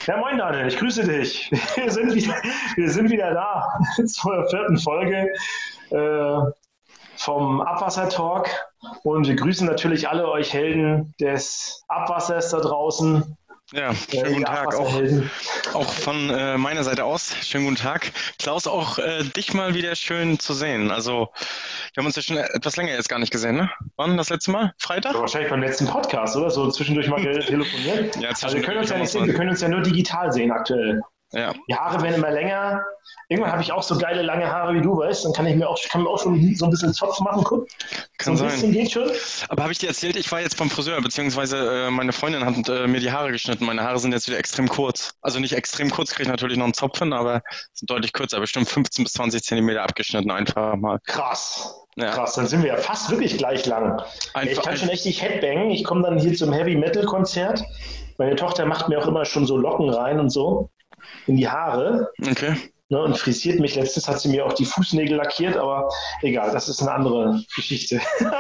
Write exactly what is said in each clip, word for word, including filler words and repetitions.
Ja, moin Daniel, ich grüße dich. Wir sind wieder, wir sind wieder da zur vierten Folge äh, vom Abwasser-Talk und wir grüßen natürlich alle euch Helden des Abwassers da draußen. Ja, schönen guten Tag auch, auch von äh, meiner Seite aus. Schönen guten Tag. Klaus, auch äh, dich mal wieder schön zu sehen. Also, wir haben uns ja schon etwas länger jetzt gar nicht gesehen, ne? Wann das letzte Mal? Freitag? Ja, wahrscheinlich beim letzten Podcast, oder? So zwischendurch mal telefoniert. Ja, also, wir können uns ja nicht sehen, wir können uns ja nur digital sehen aktuell. Ja. Die Haare werden immer länger. Irgendwann habe ich auch so geile lange Haare wie du, weißt. Dann kann ich mir auch, kann mir auch schon so ein bisschen Zopf machen. Guck. Kann so ein sein. bisschen geht schon. Aber habe ich dir erzählt, ich war jetzt beim Friseur, beziehungsweise äh, meine Freundin hat äh, mir die Haare geschnitten. Meine Haare sind jetzt wieder extrem kurz. Also nicht extrem kurz, kriege ich natürlich noch einen Zopf hin, aber sind deutlich kürzer. Bestimmt fünfzehn bis zwanzig Zentimeter abgeschnitten einfach mal. Krass. Ja. Krass, dann sind wir ja fast wirklich gleich lang. Einfach ich kann ein- schon echt nicht Headbangen. Ich komme dann hier zum Heavy-Metal-Konzert. Meine Tochter macht mir auch immer schon so Locken rein und so in die Haare. Okay. Ne, und frisiert mich. Letztens hat sie mir auch die Fußnägel lackiert, aber egal, das ist eine andere Geschichte.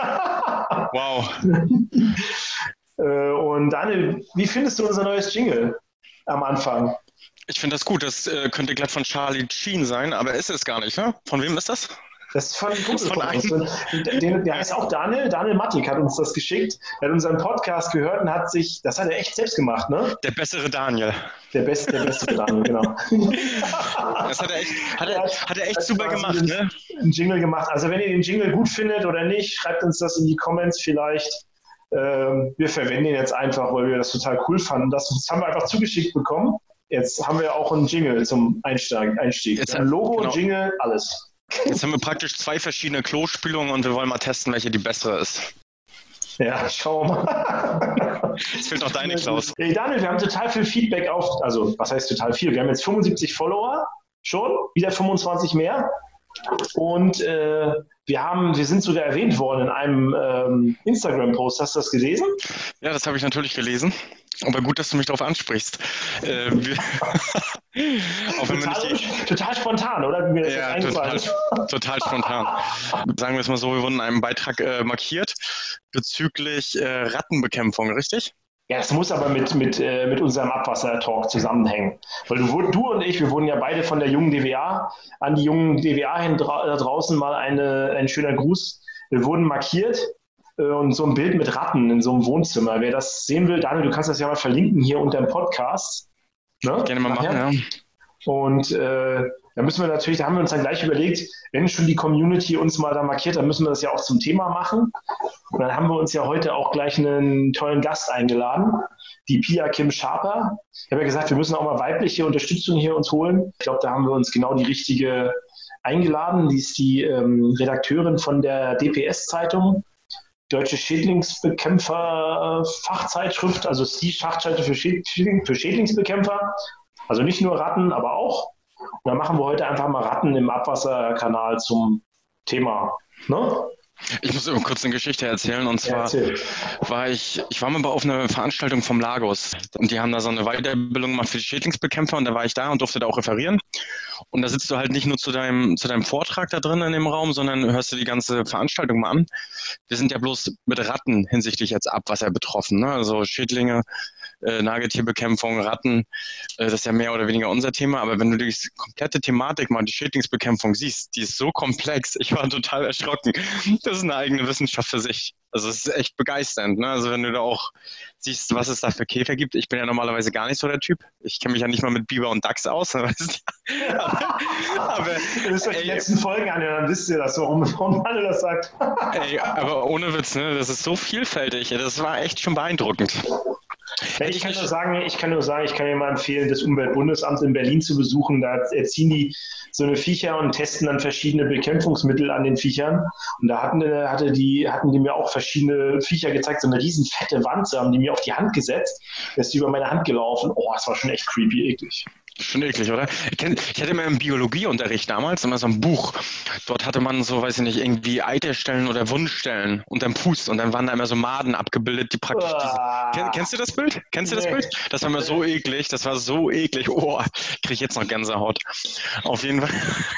Wow. Äh, und Daniel, wie findest du unser neues Jingle am Anfang? Ich finde das gut. Das äh, könnte glatt von Charlie Sheen sein, aber ist es gar nicht, ne? Von wem ist das? Das ist von einem Kumpel Von von uns. Und Den, der heißt auch Daniel. Daniel Mattig hat uns das geschickt. Er hat unseren Podcast gehört und hat sich, das hat er echt selbst gemacht, ne? Der bessere Daniel. Der beste, der beste Daniel, genau. Das hat er echt, hat er, hat er echt Hat super quasi gemacht, einen- ne? einen Jingle gemacht. Also wenn ihr den Jingle gut findet oder nicht, schreibt uns das in die Comments vielleicht. Ähm, wir verwenden ihn jetzt einfach, weil wir das total cool fanden. Das, das haben wir einfach zugeschickt bekommen. Jetzt haben wir auch einen Jingle zum Einstieg. Einstieg. Jetzt- Ein Logo, genau. Jingle, alles. Jetzt haben wir praktisch zwei verschiedene Klospülungen und wir wollen mal testen, welche die bessere ist. Ja, schauen wir mal. Jetzt fehlt noch deine, Klaus. Hey Daniel, wir haben total viel Feedback auf, also was heißt total viel? Wir haben jetzt fünfundsiebzig Follower schon, wieder fünfundzwanzig mehr. Und äh, wir haben, wir sind sogar erwähnt worden in einem ähm, Instagram-Post. Hast du das gelesen? Ja, das habe ich natürlich gelesen. Aber gut, dass du mich darauf ansprichst. Äh, wir auch wenn wir Total, nicht die, total spontan, oder? Wie mir das ja, jetzt eingefallen total, ist. total spontan. Sagen wir es mal so, wir wurden in einem Beitrag äh, markiert bezüglich äh, Rattenbekämpfung, richtig? Ja, das muss aber mit, mit, äh, mit unserem Abwasser-Talk zusammenhängen. Weil du, du und ich, wir wurden ja beide von der jungen D W A, an die jungen D W A hin dra da draußen mal eine, ein schöner Gruß. Wir wurden markiert äh, und so ein Bild mit Ratten in so einem Wohnzimmer. Wer das sehen will, Daniel, du kannst das ja mal verlinken hier unter dem Podcast. Ne? Gerne mal Nachher. machen, ja. Und äh, da müssen wir natürlich, da haben wir uns dann gleich überlegt, wenn schon die Community uns mal da markiert, dann müssen wir das ja auch zum Thema machen. Und dann haben wir uns ja heute auch gleich einen tollen Gast eingeladen, die Pia Kim Schaper. Ich habe ja gesagt, wir müssen auch mal weibliche Unterstützung hier uns holen. Ich glaube, da haben wir uns genau die richtige eingeladen. Die ist die ähm, Redakteurin von der D P S-Zeitung, Deutsche Schädlingsbekämpfer-Fachzeitschrift, also ist die Fachseite für, Schädling, für Schädlingsbekämpfer. Also nicht nur Ratten, aber auch. Und dann machen wir heute einfach mal Ratten im Abwasserkanal zum Thema. Ne? Ich muss eben kurz eine Geschichte erzählen. Und Ja, zwar erzähl. war ich, ich war mal auf einer Veranstaltung vom Lagos. Und die haben da so eine Weiterbildung gemacht für die Schädlingsbekämpfer. Und da war ich da und durfte da auch referieren. Und da sitzt du halt nicht nur zu deinem, zu deinem Vortrag da drin in dem Raum, sondern hörst du die ganze Veranstaltung mal an. Wir sind ja bloß mit Ratten hinsichtlich jetzt Abwasser betroffen, ne? Also Schädlinge, äh, Nagetierbekämpfung, Ratten, äh, das ist ja mehr oder weniger unser Thema. Aber wenn du die komplette Thematik mal, die Schädlingsbekämpfung siehst, die ist so komplex. Ich war total erschrocken. Das ist eine eigene Wissenschaft für sich. Also es ist echt begeisternd, ne? Also wenn du da auch siehst, was es da für Käfer gibt. Ich bin ja normalerweise gar nicht so der Typ. Ich kenne mich ja nicht mal mit Biber und Dachs aus. Weißt du? aber, aber, Ihr müsst euch die ey, letzten Folgen anhören, dann wisst ihr das, warum, warum Mann das sagt. ey, aber ohne Witz, ne? Das ist so vielfältig. Das war echt schon beeindruckend. Ja, ich kann nur sagen, ich kann nur sagen, ich kann dir mal empfehlen, das Umweltbundesamt in Berlin zu besuchen. Da erziehen die so eine Viecher und testen dann verschiedene Bekämpfungsmittel an den Viechern. Und da hatten, hatte die, hatten die mir auch verschiedene Viecher gezeigt, so eine riesen fette Wanze haben die mir auf die Hand gesetzt. Da ist die über meine Hand gelaufen. Oh, das war schon echt creepy, eklig. Schon eklig, oder? Ich, kenn, ich hatte immer im Biologieunterricht damals immer so ein Buch. Dort hatte man so, weiß ich nicht, irgendwie Eiterstellen oder Wundstellen unterm Fuß und dann waren da immer so Maden abgebildet, die praktisch diese... Kenn, kennst du das Bild? Kennst du das Nee. Bild? Das war immer so eklig, das war so eklig. Oh, krieg ich jetzt noch Gänsehaut. Auf jeden Fall.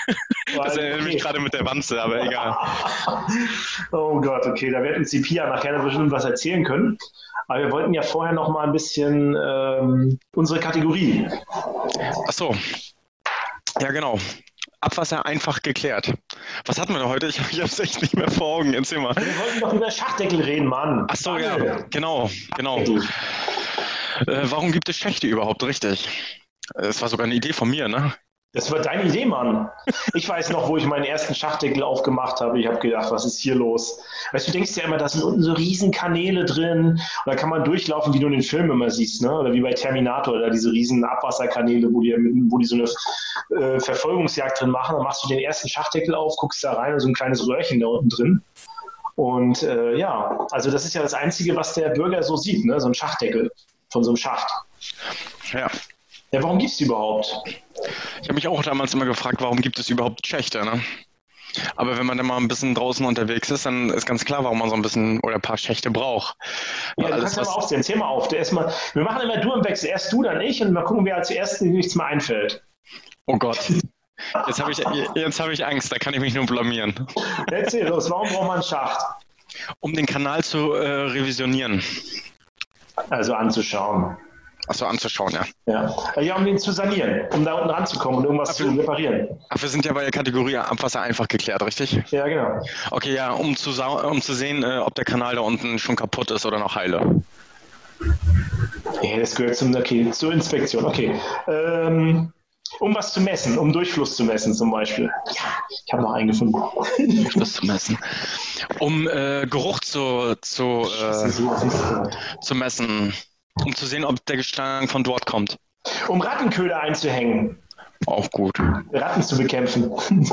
Das erinnert okay. mich gerade mit der Wanze, aber egal. Oh Gott, okay, da wird uns die Pia nachher bestimmt was erzählen können. Aber wir wollten ja vorher noch mal ein bisschen ähm, unsere Kategorie. Ach so. Ja, genau. Abwasser einfach geklärt. Was hatten wir da heute? Ich, ich habe es echt nicht mehr vor Augen. Erzähl mal. Wir wollten doch über Schachdeckel reden, Mann. Ach so, ja, genau, genau. Äh, warum gibt es Schächte überhaupt? Richtig. Das war sogar eine Idee von mir, ne? Das war deine Idee, Mann. Ich weiß noch, wo ich meinen ersten Schachdeckel aufgemacht habe. Ich habe gedacht, was ist hier los? Weißt du, du denkst ja immer, da sind unten so riesen Kanäle drin. Und da kann man durchlaufen, wie du in den Filmen immer siehst, ne? Oder wie bei Terminator, oder diese riesen Abwasserkanäle, wo die, wo die so eine äh, Verfolgungsjagd drin machen. Dann machst du den ersten Schachdeckel auf, guckst da rein und so ein kleines Röhrchen da unten drin. Und äh, ja, also das ist ja das Einzige, was der Bürger so sieht, ne? So ein Schachdeckel von so einem Schacht. Ja. Ja, warum gibt es die überhaupt? Ich habe mich auch damals immer gefragt, warum gibt es überhaupt Schächte, ne? Aber wenn man dann mal ein bisschen draußen unterwegs ist, dann ist ganz klar, warum man so ein bisschen oder ein paar Schächte braucht. Ja, du Alles, kannst ja mal aufzählen. Zähl mal auf. Der erst mal, wir machen immer du im Wechsel. Erst du, dann ich und mal gucken, wer als Erster nichts mehr einfällt. Oh Gott. Jetzt habe ich, jetzt hab ich Angst, da kann ich mich nur blamieren. Erzähl los, warum braucht man einen Schacht? Um den Kanal zu äh, revisionieren. Also anzuschauen. Achso, anzuschauen, ja. Ja. Ja, um den zu sanieren, um da unten ranzukommen und irgendwas zu reparieren. Ach, wir sind ja bei der Kategorie Abwasser einfach geklärt, richtig? Ja, genau. Okay, ja, um zu, um zu sehen, äh, ob der Kanal da unten schon kaputt ist oder noch heile. Ja, das gehört zum, okay, zur Inspektion. Okay. Ähm, um was zu messen, um Durchfluss zu messen zum Beispiel. Ja, ich habe noch einen gefunden. Durchfluss zu messen. Um äh, Geruch zu, zu, äh, zu messen. Um zu sehen, ob der Gestank von dort kommt. Um Rattenköder einzuhängen. Auch gut. Ratten zu bekämpfen.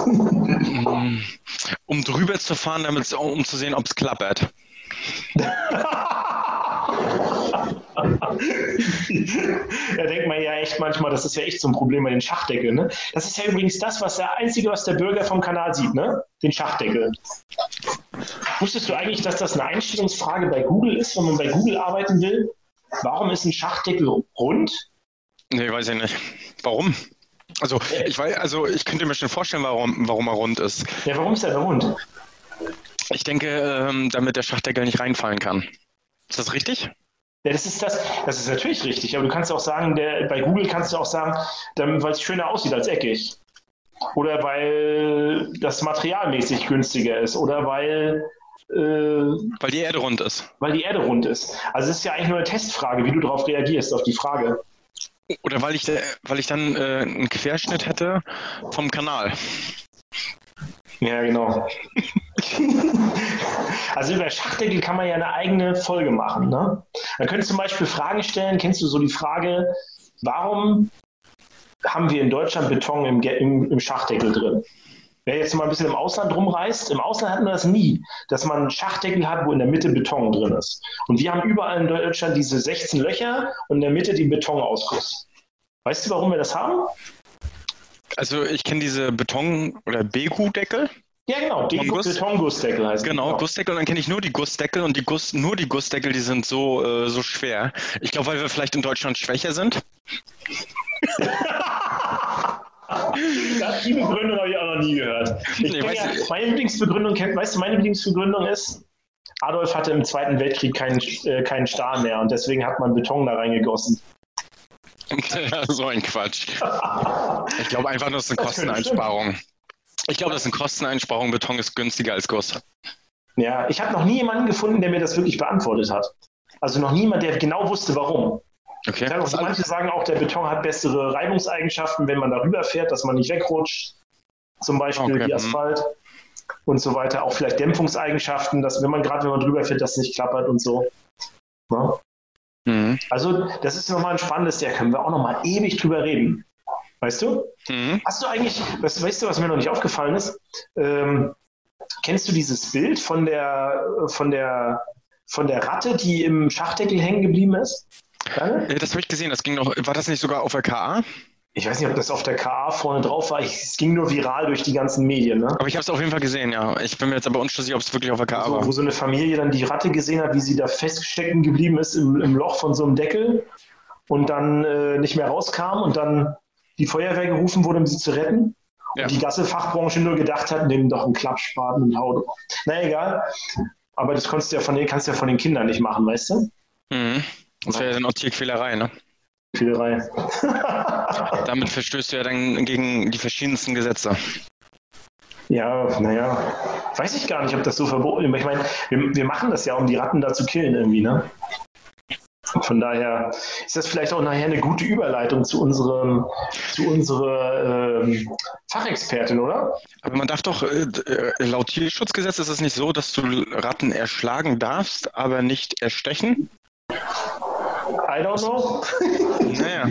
Um drüber zu fahren, damit, um zu sehen, ob es klappert. Da denkt man ja echt manchmal, das ist ja echt so ein Problem bei den Schachdeckeln. Ne? Das ist ja übrigens das, was der Einzige, was der Bürger vom Kanal sieht, ne? Den Schachdeckel. Wusstest du eigentlich, dass das eine Einstellungsfrage bei Google ist, wenn man bei Google arbeiten will? Warum ist ein Schachdeckel rund? Nee, weiß ich nicht. Warum? Also ich weiß, also ich könnte mir schon vorstellen, warum, warum er rund ist. Ja, warum ist er da rund? Ich denke, ähm, damit der Schachdeckel nicht reinfallen kann. Ist das richtig? Ja, das ist das, das ist natürlich richtig, aber du kannst auch sagen, der, bei Google kannst du auch sagen, weil es schöner aussieht als eckig. Oder weil das materialmäßig günstiger ist. Oder weil Äh, weil die Erde rund ist. Weil die Erde rund ist. Also es ist ja eigentlich nur eine Testfrage, wie du darauf reagierst, auf die Frage. Oder weil ich, weil ich dann äh, einen Querschnitt hätte vom Kanal. Ja, genau. Also über Schachdeckel kann man ja eine eigene Folge machen. Ne? Man könnte zum Beispiel Fragen stellen. Kennst du so die Frage, warum haben wir in Deutschland Beton im, im, im Schachdeckel drin? Wer jetzt mal ein bisschen im Ausland rumreist, im Ausland hat man das nie, dass man einen Schachdeckel hat, wo in der Mitte Beton drin ist. Und wir haben überall in Deutschland diese sechzehn Löcher und in der Mitte den Betonausguss. Weißt du, warum wir das haben? Also ich kenne diese Beton- oder Begu-Deckel. Ja, genau, die Betongussdeckel heißt Genau, genau, Gussdeckel, und dann kenne ich nur die Gussdeckel und die Guss, nur die Gussdeckel, die sind so, äh, so schwer. Ich glaube, weil wir vielleicht in Deutschland schwächer sind. Das, die Begründung habe ich auch noch nie gehört. Ich nee, ja, weißt meine Lieblingsbegründung, weißt du, meine Lieblingsbegründung ist, Adolf hatte im Zweiten Weltkrieg keinen, äh, keinen Stahl mehr und deswegen hat man Beton da reingegossen. So ein Quatsch. Ich glaube einfach nur, es ist eine Kosteneinsparung. Ich glaube, das ist eine Kosteneinsparung. Beton ist günstiger als Guss. Ja, ich habe noch nie jemanden gefunden, der mir das wirklich beantwortet hat. Also noch niemand, der genau wusste, warum. Okay. Auch, manche sagen auch, der Beton hat bessere Reibungseigenschaften, wenn man darüber fährt, dass man nicht wegrutscht. Zum Beispiel okay. wie Asphalt und so weiter. Auch vielleicht Dämpfungseigenschaften, dass wenn man gerade wenn man drüber fährt, das nicht klappert und so. Ja? Mhm. Also das ist nochmal ein spannendes, da können wir auch nochmal ewig drüber reden. Weißt du? Mhm. Hast du eigentlich, weißt, weißt du, was mir noch nicht aufgefallen ist? Ähm, kennst du dieses Bild von der, von der, von der Ratte, die im Schachdeckel hängen geblieben ist? Ja, das habe ich gesehen. Das ging noch, war das nicht sogar auf der K A? Ich weiß nicht, ob das auf der K A vorne drauf war. Ich, es ging nur viral durch die ganzen Medien. Ne? Aber ich habe es auf jeden Fall gesehen, ja. Ich bin mir jetzt aber unschlüssig, ob es wirklich auf der K A also, war. Wo so eine Familie dann die Ratte gesehen hat, wie sie da feststecken geblieben ist im, im Loch von so einem Deckel und dann äh, nicht mehr rauskam und dann die Feuerwehr gerufen wurde, um sie zu retten. Ja. Und die ganze Fachbranche nur gedacht hat, nimm doch einen Klappspaten und hau. Na egal. Aber das kannst du ja von den, kannst du ja von den Kindern nicht machen, weißt du? Mhm. Das wäre ja dann auch Tierquälerei, ne? Quälerei. Damit verstößt du ja dann gegen die verschiedensten Gesetze. Ja, naja. Weiß ich gar nicht, ob das so verboten ist. Ich meine, wir, wir machen das ja, um die Ratten da zu killen irgendwie, ne? Von daher ist das vielleicht auch nachher eine gute Überleitung zu unserem, zu unserer ähm, Fachexpertin, oder? Aber man darf doch, äh, laut Tierschutzgesetz ist es nicht so, dass du Ratten erschlagen darfst, aber nicht erstechen? I don't know. Naja.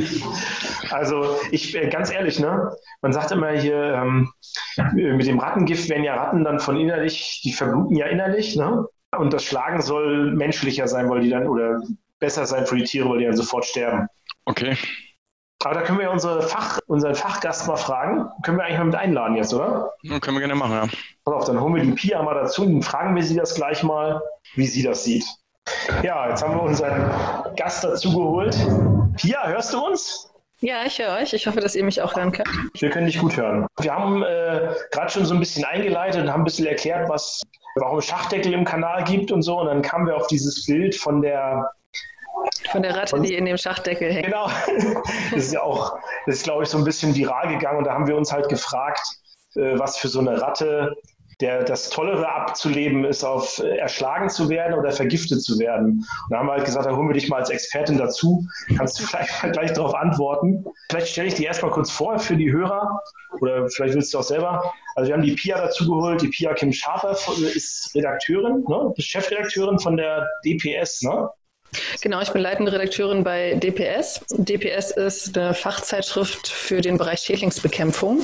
Also ich, ganz ehrlich, ne? Man sagt immer hier, ähm, mit dem Rattengift werden ja Ratten dann von innerlich, die verbluten ja innerlich, ne? Und das Schlagen soll menschlicher sein, weil die dann, oder besser sein für die Tiere, weil die dann sofort sterben. Okay. Aber da können wir ja unsere Fach, unseren Fachgast mal fragen. Können wir eigentlich mal mit einladen jetzt, oder? Ja, können wir gerne machen, ja. Pass auf, dann holen wir die Pia mal dazu und fragen wir sie das gleich mal, wie sie das sieht. Ja, jetzt haben wir unseren Gast dazu geholt. Pia, hörst du uns? Ja, ich höre euch. Ich hoffe, dass ihr mich auch hören könnt. Wir können dich gut hören. Wir haben äh, gerade schon so ein bisschen eingeleitet und haben ein bisschen erklärt, was, warum es Schachdeckel im Kanal gibt und so. Und dann kamen wir auf dieses Bild von der Von der Ratte, die in dem Schachdeckel hängt. Genau. Das ist ja auch, das ist, glaube ich, so ein bisschen viral gegangen. Und da haben wir uns halt gefragt, äh, was für so eine Ratte der, das Tollere abzuleben ist, auf äh, erschlagen zu werden oder vergiftet zu werden. Und da haben wir halt gesagt, da holen wir dich mal als Expertin dazu. Kannst du vielleicht mal gleich darauf antworten. Vielleicht stelle ich dir erstmal kurz vor für die Hörer oder vielleicht willst du auch selber. Also wir haben die Pia dazu geholt. Die Pia Kim Schaper ist Redakteurin, ne? Ist Chefredakteurin von der D P S, ne? Genau, ich bin leitende Redakteurin bei D P S. D P S ist eine Fachzeitschrift für den Bereich Schädlingsbekämpfung.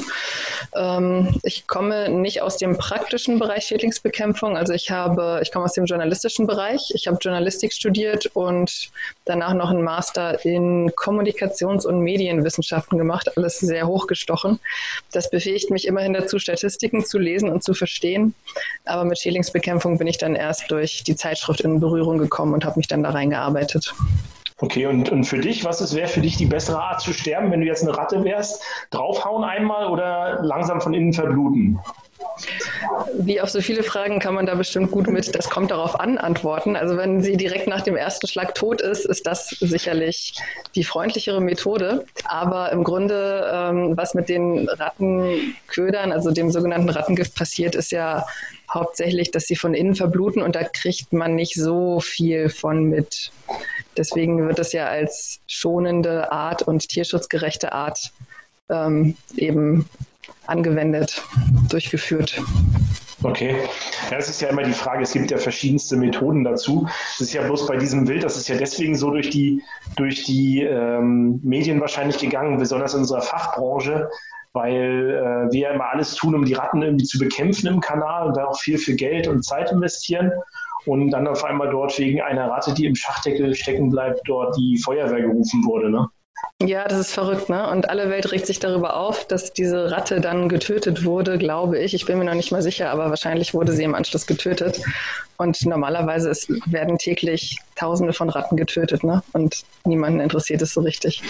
Ähm, ich komme nicht aus dem praktischen Bereich Schädlingsbekämpfung, also ich habe, ich komme aus dem journalistischen Bereich. Ich habe Journalistik studiert und danach noch einen Master in Kommunikations- und Medienwissenschaften gemacht, alles sehr hochgestochen. Das befähigt mich immerhin dazu, Statistiken zu lesen und zu verstehen. Aber mit Schädlingsbekämpfung bin ich dann erst durch die Zeitschrift in Berührung gekommen und habe mich dann da reingearbeitet. Arbeitet. Okay, und, und für dich, was wäre für dich die bessere Art zu sterben, wenn du jetzt eine Ratte wärst? Draufhauen einmal oder langsam von innen verbluten? Wie auf so viele Fragen kann man da bestimmt gut mit "das kommt darauf an" antworten. Also wenn sie direkt nach dem ersten Schlag tot ist, ist das sicherlich die freundlichere Methode. Aber im Grunde, ähm, was mit den Rattenködern, also dem sogenannten Rattengift passiert, ist ja hauptsächlich, dass sie von innen verbluten und da kriegt man nicht so viel von mit. Deswegen wird es ja als schonende Art und tierschutzgerechte Art ähm, eben angewendet, durchgeführt. Okay. Ja, es ist ja immer die Frage, es gibt ja verschiedenste Methoden dazu. Es ist ja bloß bei diesem Bild, das ist ja deswegen so durch die, durch die ähm, Medien wahrscheinlich gegangen, besonders in unserer Fachbranche, weil äh, wir ja immer alles tun, um die Ratten irgendwie zu bekämpfen im Kanal und da auch viel für Geld und Zeit investieren. Und dann auf einmal dort wegen einer Ratte, die im Schachdeckel stecken bleibt, dort die Feuerwehr gerufen wurde, ne? Ja, das ist verrückt, ne? Und alle Welt regt sich darüber auf, dass diese Ratte dann getötet wurde, glaube ich. Ich bin mir noch nicht mal sicher, aber wahrscheinlich wurde sie im Anschluss getötet. Und normalerweise ist, werden täglich Tausende von Ratten getötet, ne? Und niemanden interessiert es so richtig.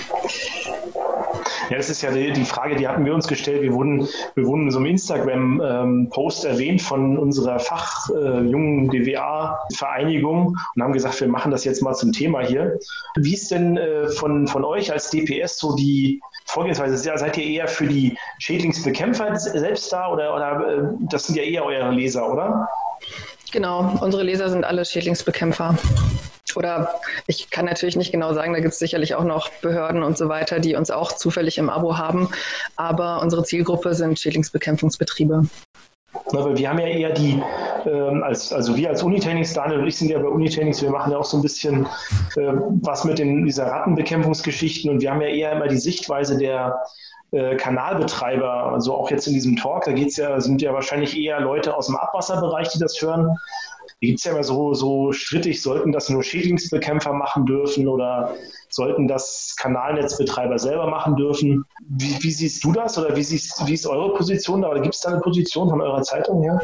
Ja, das ist ja die, die Frage, die hatten wir uns gestellt. Wir wurden, wir wurden in so einem Instagram-Post ähm, erwähnt von unserer fachjungen äh, D W A-Vereinigung und haben gesagt, wir machen das jetzt mal zum Thema hier. Wie ist denn äh, von, von euch als D P S so die Vorgehensweise? Seid ihr eher für die Schädlingsbekämpfer selbst da oder, oder äh, das sind ja eher eure Leser, oder? Genau, unsere Leser sind alle Schädlingsbekämpfer. Oder ich kann natürlich nicht genau sagen, da gibt es sicherlich auch noch Behörden und so weiter, die uns auch zufällig im Abo haben. Aber unsere Zielgruppe sind Schädlingsbekämpfungsbetriebe. Na, weil wir haben ja eher die, ähm, als, also wir als Unitechnics, Daniel und ich sind ja bei Unitechnics, wir machen ja auch so ein bisschen äh, was mit den, dieser Rattenbekämpfungsgeschichten und wir haben ja eher immer die Sichtweise der äh, Kanalbetreiber, also auch jetzt in diesem Talk, da geht's ja, sind ja wahrscheinlich eher Leute aus dem Abwasserbereich, die das hören. Da gibt es ja immer so, so strittig, sollten das nur Schädlingsbekämpfer machen dürfen oder sollten das Kanalnetzbetreiber selber machen dürfen. Wie, wie siehst du das oder wie, siehst, wie ist eure Position da? Oder gibt es da eine Position von eurer Zeitung her?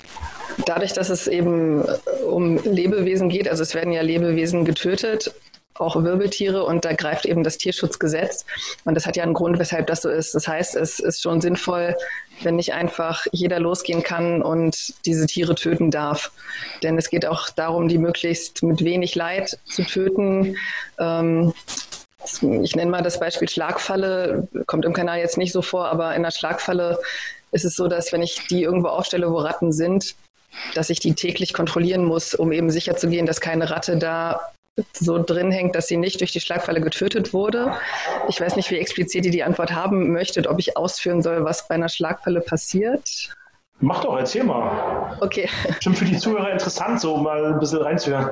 Dadurch, dass es eben um Lebewesen geht, also es werden ja Lebewesen getötet, auch Wirbeltiere und da greift eben das Tierschutzgesetz. Und das hat ja einen Grund, weshalb das so ist. Das heißt, es ist schon sinnvoll, wenn nicht einfach jeder losgehen kann und diese Tiere töten darf. Denn es geht auch darum, die möglichst mit wenig Leid zu töten. Ähm, ich nenne mal das Beispiel Schlagfalle, kommt im Kanal jetzt nicht so vor, aber in der Schlagfalle ist es so, dass wenn ich die irgendwo aufstelle, wo Ratten sind, dass ich die täglich kontrollieren muss, um eben sicherzugehen, dass keine Ratte da so drin hängt, dass sie nicht durch die Schlagfalle getötet wurde. Ich weiß nicht, wie explizit ihr die Antwort haben möchtet, ob ich ausführen soll, was bei einer Schlagfalle passiert. Mach doch, erzähl mal. Okay. Bestimmt für die Zuhörer interessant, so mal ein bisschen reinzuhören.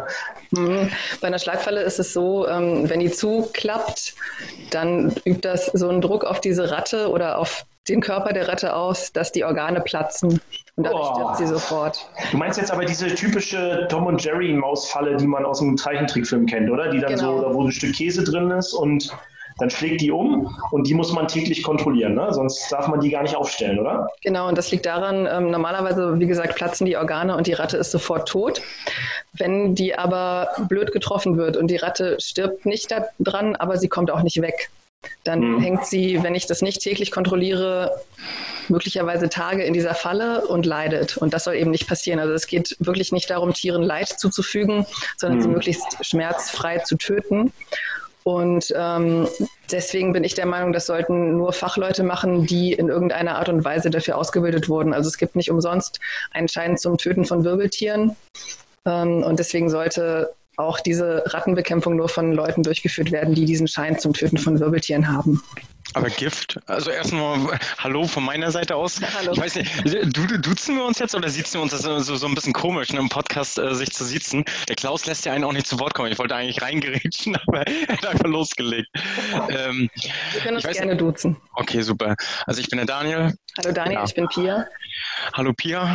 Bei einer Schlagfalle ist es so, wenn die zuklappt, dann übt das so einen Druck auf diese Ratte oder auf den Körper der Ratte aus, dass die Organe platzen und dadurch oh. stirbt sie sofort. Du meinst jetzt aber diese typische Tom und Jerry Mausfalle, die man aus einem Zeichentrickfilm kennt, oder? Die dann genau. so, da wo ein Stück Käse drin ist und dann schlägt die um und die muss man täglich kontrollieren, ne? Sonst darf man die gar nicht aufstellen, oder? Genau, und das liegt daran, ähm, normalerweise, wie gesagt, platzen die Organe und die Ratte ist sofort tot. Wenn die aber blöd getroffen wird und die Ratte stirbt nicht da dran, aber sie kommt auch nicht weg, dann hm. hängt sie, wenn ich das nicht täglich kontrolliere, möglicherweise Tage in dieser Falle und leidet. Und das soll eben nicht passieren. Also es geht wirklich nicht darum, Tieren Leid zuzufügen, sondern hm. sie möglichst schmerzfrei zu töten. Und ähm, deswegen bin ich der Meinung, das sollten nur Fachleute machen, die in irgendeiner Art und Weise dafür ausgebildet wurden. Also es gibt nicht umsonst einen Schein zum Töten von Wirbeltieren. Ähm, und deswegen sollte auch diese Rattenbekämpfung nur von Leuten durchgeführt werden, die diesen Schein zum Töten von Wirbeltieren haben. Aber Gift, also erstmal Hallo von meiner Seite aus. Hallo. Ich weiß nicht, du, duzen wir uns jetzt oder siezen wir uns? Das ist so, so ein bisschen komisch, ne, im Podcast äh, sich zu siezen. Der Klaus lässt ja einen auch nicht zu Wort kommen. Ich wollte eigentlich reingerätschen, aber er hat einfach losgelegt. Ähm, wir können uns gerne nicht. duzen. Okay, super. Also ich bin der Daniel. Hallo Daniel, ja. Ich bin Pia. Hallo Pia.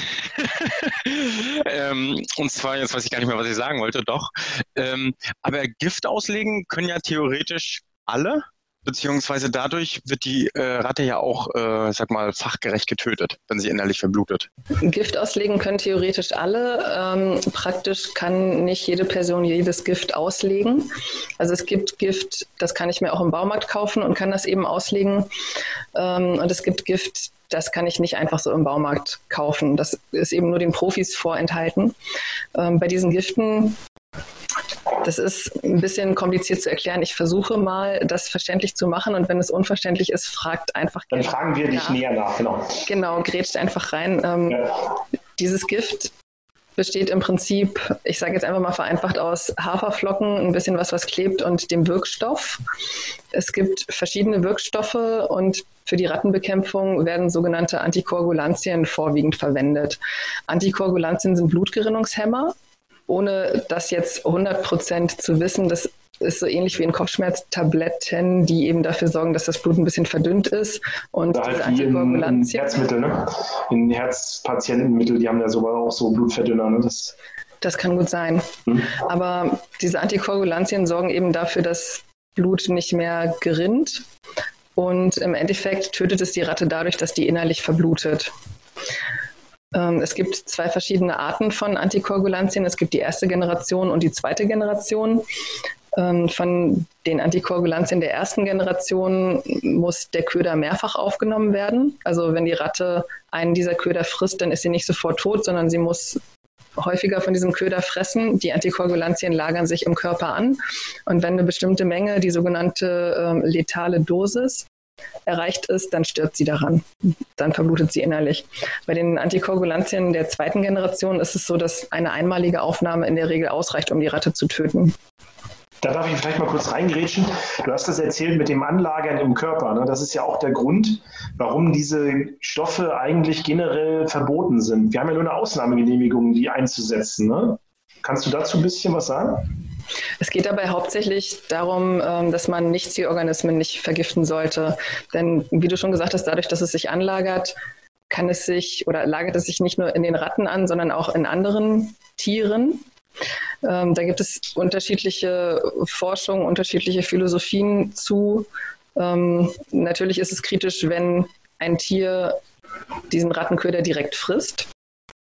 ähm, und zwar, jetzt weiß ich gar nicht mehr, was ich sagen wollte, doch. Ähm, aber Gift auslegen können ja theoretisch alle. Beziehungsweise dadurch wird die äh, Ratte ja auch, äh, sag mal, fachgerecht getötet, wenn sie innerlich verblutet. Gift auslegen können theoretisch alle. Ähm, praktisch kann nicht jede Person jedes Gift auslegen. Also es gibt Gift, das kann ich mir auch im Baumarkt kaufen und kann das eben auslegen. Ähm, und es gibt Gift, das kann ich nicht einfach so im Baumarkt kaufen. Das ist eben nur den Profis vorenthalten. Ähm, bei diesen Giften, das ist ein bisschen kompliziert zu erklären. Ich versuche mal, das verständlich zu machen und wenn es unverständlich ist, fragt einfach. Dann fragen wir dich nach. näher nach, genau. Genau, grätscht einfach rein. Ähm, ja. Dieses Gift besteht im Prinzip, ich sage jetzt einfach mal vereinfacht, aus Haferflocken, ein bisschen was, was klebt und dem Wirkstoff. Es gibt verschiedene Wirkstoffe und für die Rattenbekämpfung werden sogenannte Antikoagulantien vorwiegend verwendet. Antikoagulantien sind Blutgerinnungshemmer. Ohne das jetzt hundert Prozent zu wissen, das ist so ähnlich wie in Kopfschmerztabletten, die eben dafür sorgen, dass das Blut ein bisschen verdünnt ist. Und da diese halt Antikoagulantien. In Herzmittel, ne? In Herzpatientenmittel, die haben ja sogar auch so Blutverdünner. Ne? Das, das kann gut sein. Hm. Aber diese Antikoagulantien sorgen eben dafür, dass Blut nicht mehr gerinnt. Und im Endeffekt tötet es die Ratte dadurch, dass die innerlich verblutet. Es gibt zwei verschiedene Arten von Antikoagulantien. Es gibt die erste Generation und die zweite Generation. Von den Antikoagulantien der ersten Generation muss der Köder mehrfach aufgenommen werden. Also wenn die Ratte einen dieser Köder frisst, dann ist sie nicht sofort tot, sondern sie muss häufiger von diesem Köder fressen. Die Antikoagulantien lagern sich im Körper an. Und wenn eine bestimmte Menge, die sogenannte äh, letale Dosis, erreicht ist, dann stirbt sie daran. Dann verblutet sie innerlich. Bei den Antikoagulantien der zweiten Generation ist es so, dass eine einmalige Aufnahme in der Regel ausreicht, um die Ratte zu töten. Da darf ich vielleicht mal kurz reingrätschen. Du hast das erzählt mit dem Anlagern im Körper. Ne? Das ist ja auch der Grund, warum diese Stoffe eigentlich generell verboten sind. Wir haben ja nur eine Ausnahmegenehmigung, die einzusetzen. Ne? Kannst du dazu ein bisschen was sagen? Es geht dabei hauptsächlich darum, dass man Nichtzielorganismen nicht vergiften sollte. Denn wie du schon gesagt hast, dadurch, dass es sich anlagert, kann es sich oder lagert es sich nicht nur in den Ratten an, sondern auch in anderen Tieren. Da gibt es unterschiedliche Forschungen, unterschiedliche Philosophien zu. Natürlich ist es kritisch, wenn ein Tier diesen Rattenköder direkt frisst.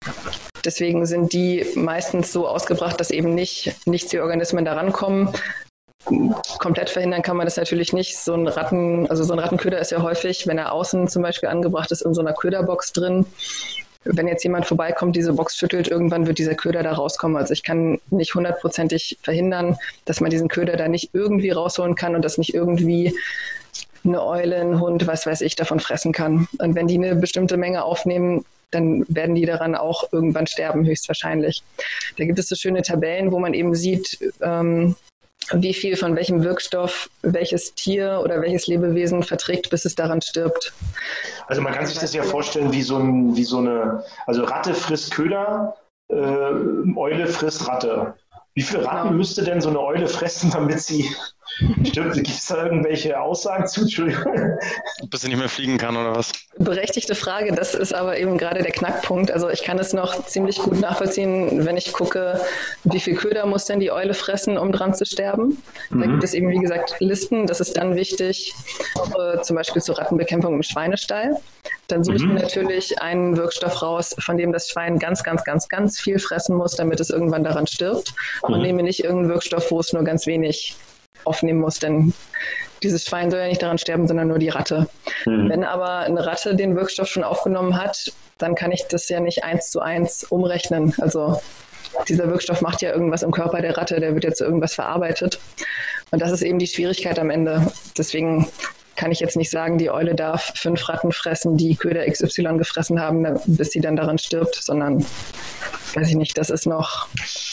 Deswegen sind die meistens so ausgebracht, dass eben nicht Nichtzielorganismen da rankommen. komplett verhindern kann man das natürlich nicht. So ein Ratten, also so ein Rattenköder ist ja häufig, wenn er außen zum Beispiel angebracht ist, in so einer Köderbox drin. Wenn jetzt jemand vorbeikommt, diese Box schüttelt, irgendwann wird dieser Köder da rauskommen. Also ich kann nicht hundertprozentig verhindern, dass man diesen Köder da nicht irgendwie rausholen kann und dass nicht irgendwie eine Eule, ein Hund, was weiß ich, davon fressen kann. Und wenn die eine bestimmte Menge aufnehmen, dann werden die daran auch irgendwann sterben, höchstwahrscheinlich. Da gibt es so schöne Tabellen, wo man eben sieht, ähm, wie viel von welchem Wirkstoff welches Tier oder welches Lebewesen verträgt, bis es daran stirbt. Also man kann sich das ja vorstellen wie so, ein, wie so eine, also Ratte frisst Köder, äh, Eule frisst Ratte. Wie viele Ratten genau. müsste denn so eine Eule fressen, damit sie stirbt? Gibt es da irgendwelche Aussagen zu? Entschuldigung. Bis sie nicht mehr fliegen kann oder was? Berechtigte Frage, das ist aber eben gerade der Knackpunkt. Also ich kann es noch ziemlich gut nachvollziehen, wenn ich gucke, wie viel Köder muss denn die Eule fressen, um dran zu sterben. Mhm. Da gibt es eben, wie gesagt, Listen. Das ist dann wichtig, äh, zum Beispiel zur Rattenbekämpfung im Schweinestall. Dann suche ich mir natürlich einen Wirkstoff raus, von dem das Schwein ganz, ganz, ganz, ganz viel fressen muss, damit es irgendwann daran stirbt. Und mhm. nehme nicht irgendeinen Wirkstoff, wo es nur ganz wenig aufnehmen muss, denn dieses Schwein soll ja nicht daran sterben, sondern nur die Ratte. Mhm. Wenn aber eine Ratte den Wirkstoff schon aufgenommen hat, dann kann ich das ja nicht eins zu eins umrechnen. Also dieser Wirkstoff macht ja irgendwas im Körper der Ratte, der wird jetzt zu irgendwas verarbeitet. Und das ist eben die Schwierigkeit am Ende. Deswegen kann ich jetzt nicht sagen, die Eule darf fünf Ratten fressen, die Köder X Y gefressen haben, bis sie dann daran stirbt, sondern, weiß ich nicht, das ist noch,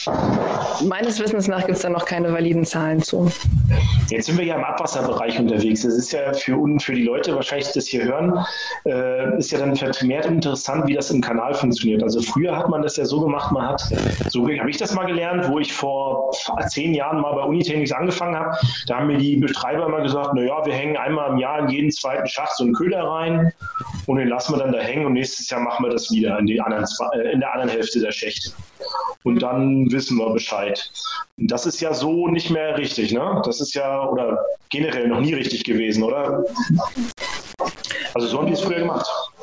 meines Wissens nach gibt es da noch keine validen Zahlen zu. Jetzt sind wir ja im Abwasserbereich unterwegs. Das ist ja für, für die Leute wahrscheinlich, die das hier hören, äh, ist ja dann vermehrt interessant, wie das im Kanal funktioniert. Also früher hat man das ja so gemacht, man hat, so habe ich das mal gelernt, wo ich vor zehn Jahren mal bei Unitechnics angefangen habe, da haben mir die Betreiber immer gesagt, naja, wir hängen einmal im Jahr in jeden zweiten Schacht so einen Köder rein und den lassen wir dann da hängen und nächstes Jahr machen wir das wieder in, die anderen, in der anderen Hälfte der Schächte. Und dann wissen wir Bescheid. Und das ist ja so nicht mehr richtig, ne? Das ist ja, oder generell noch nie richtig gewesen, oder? Also so haben die es früher gemacht.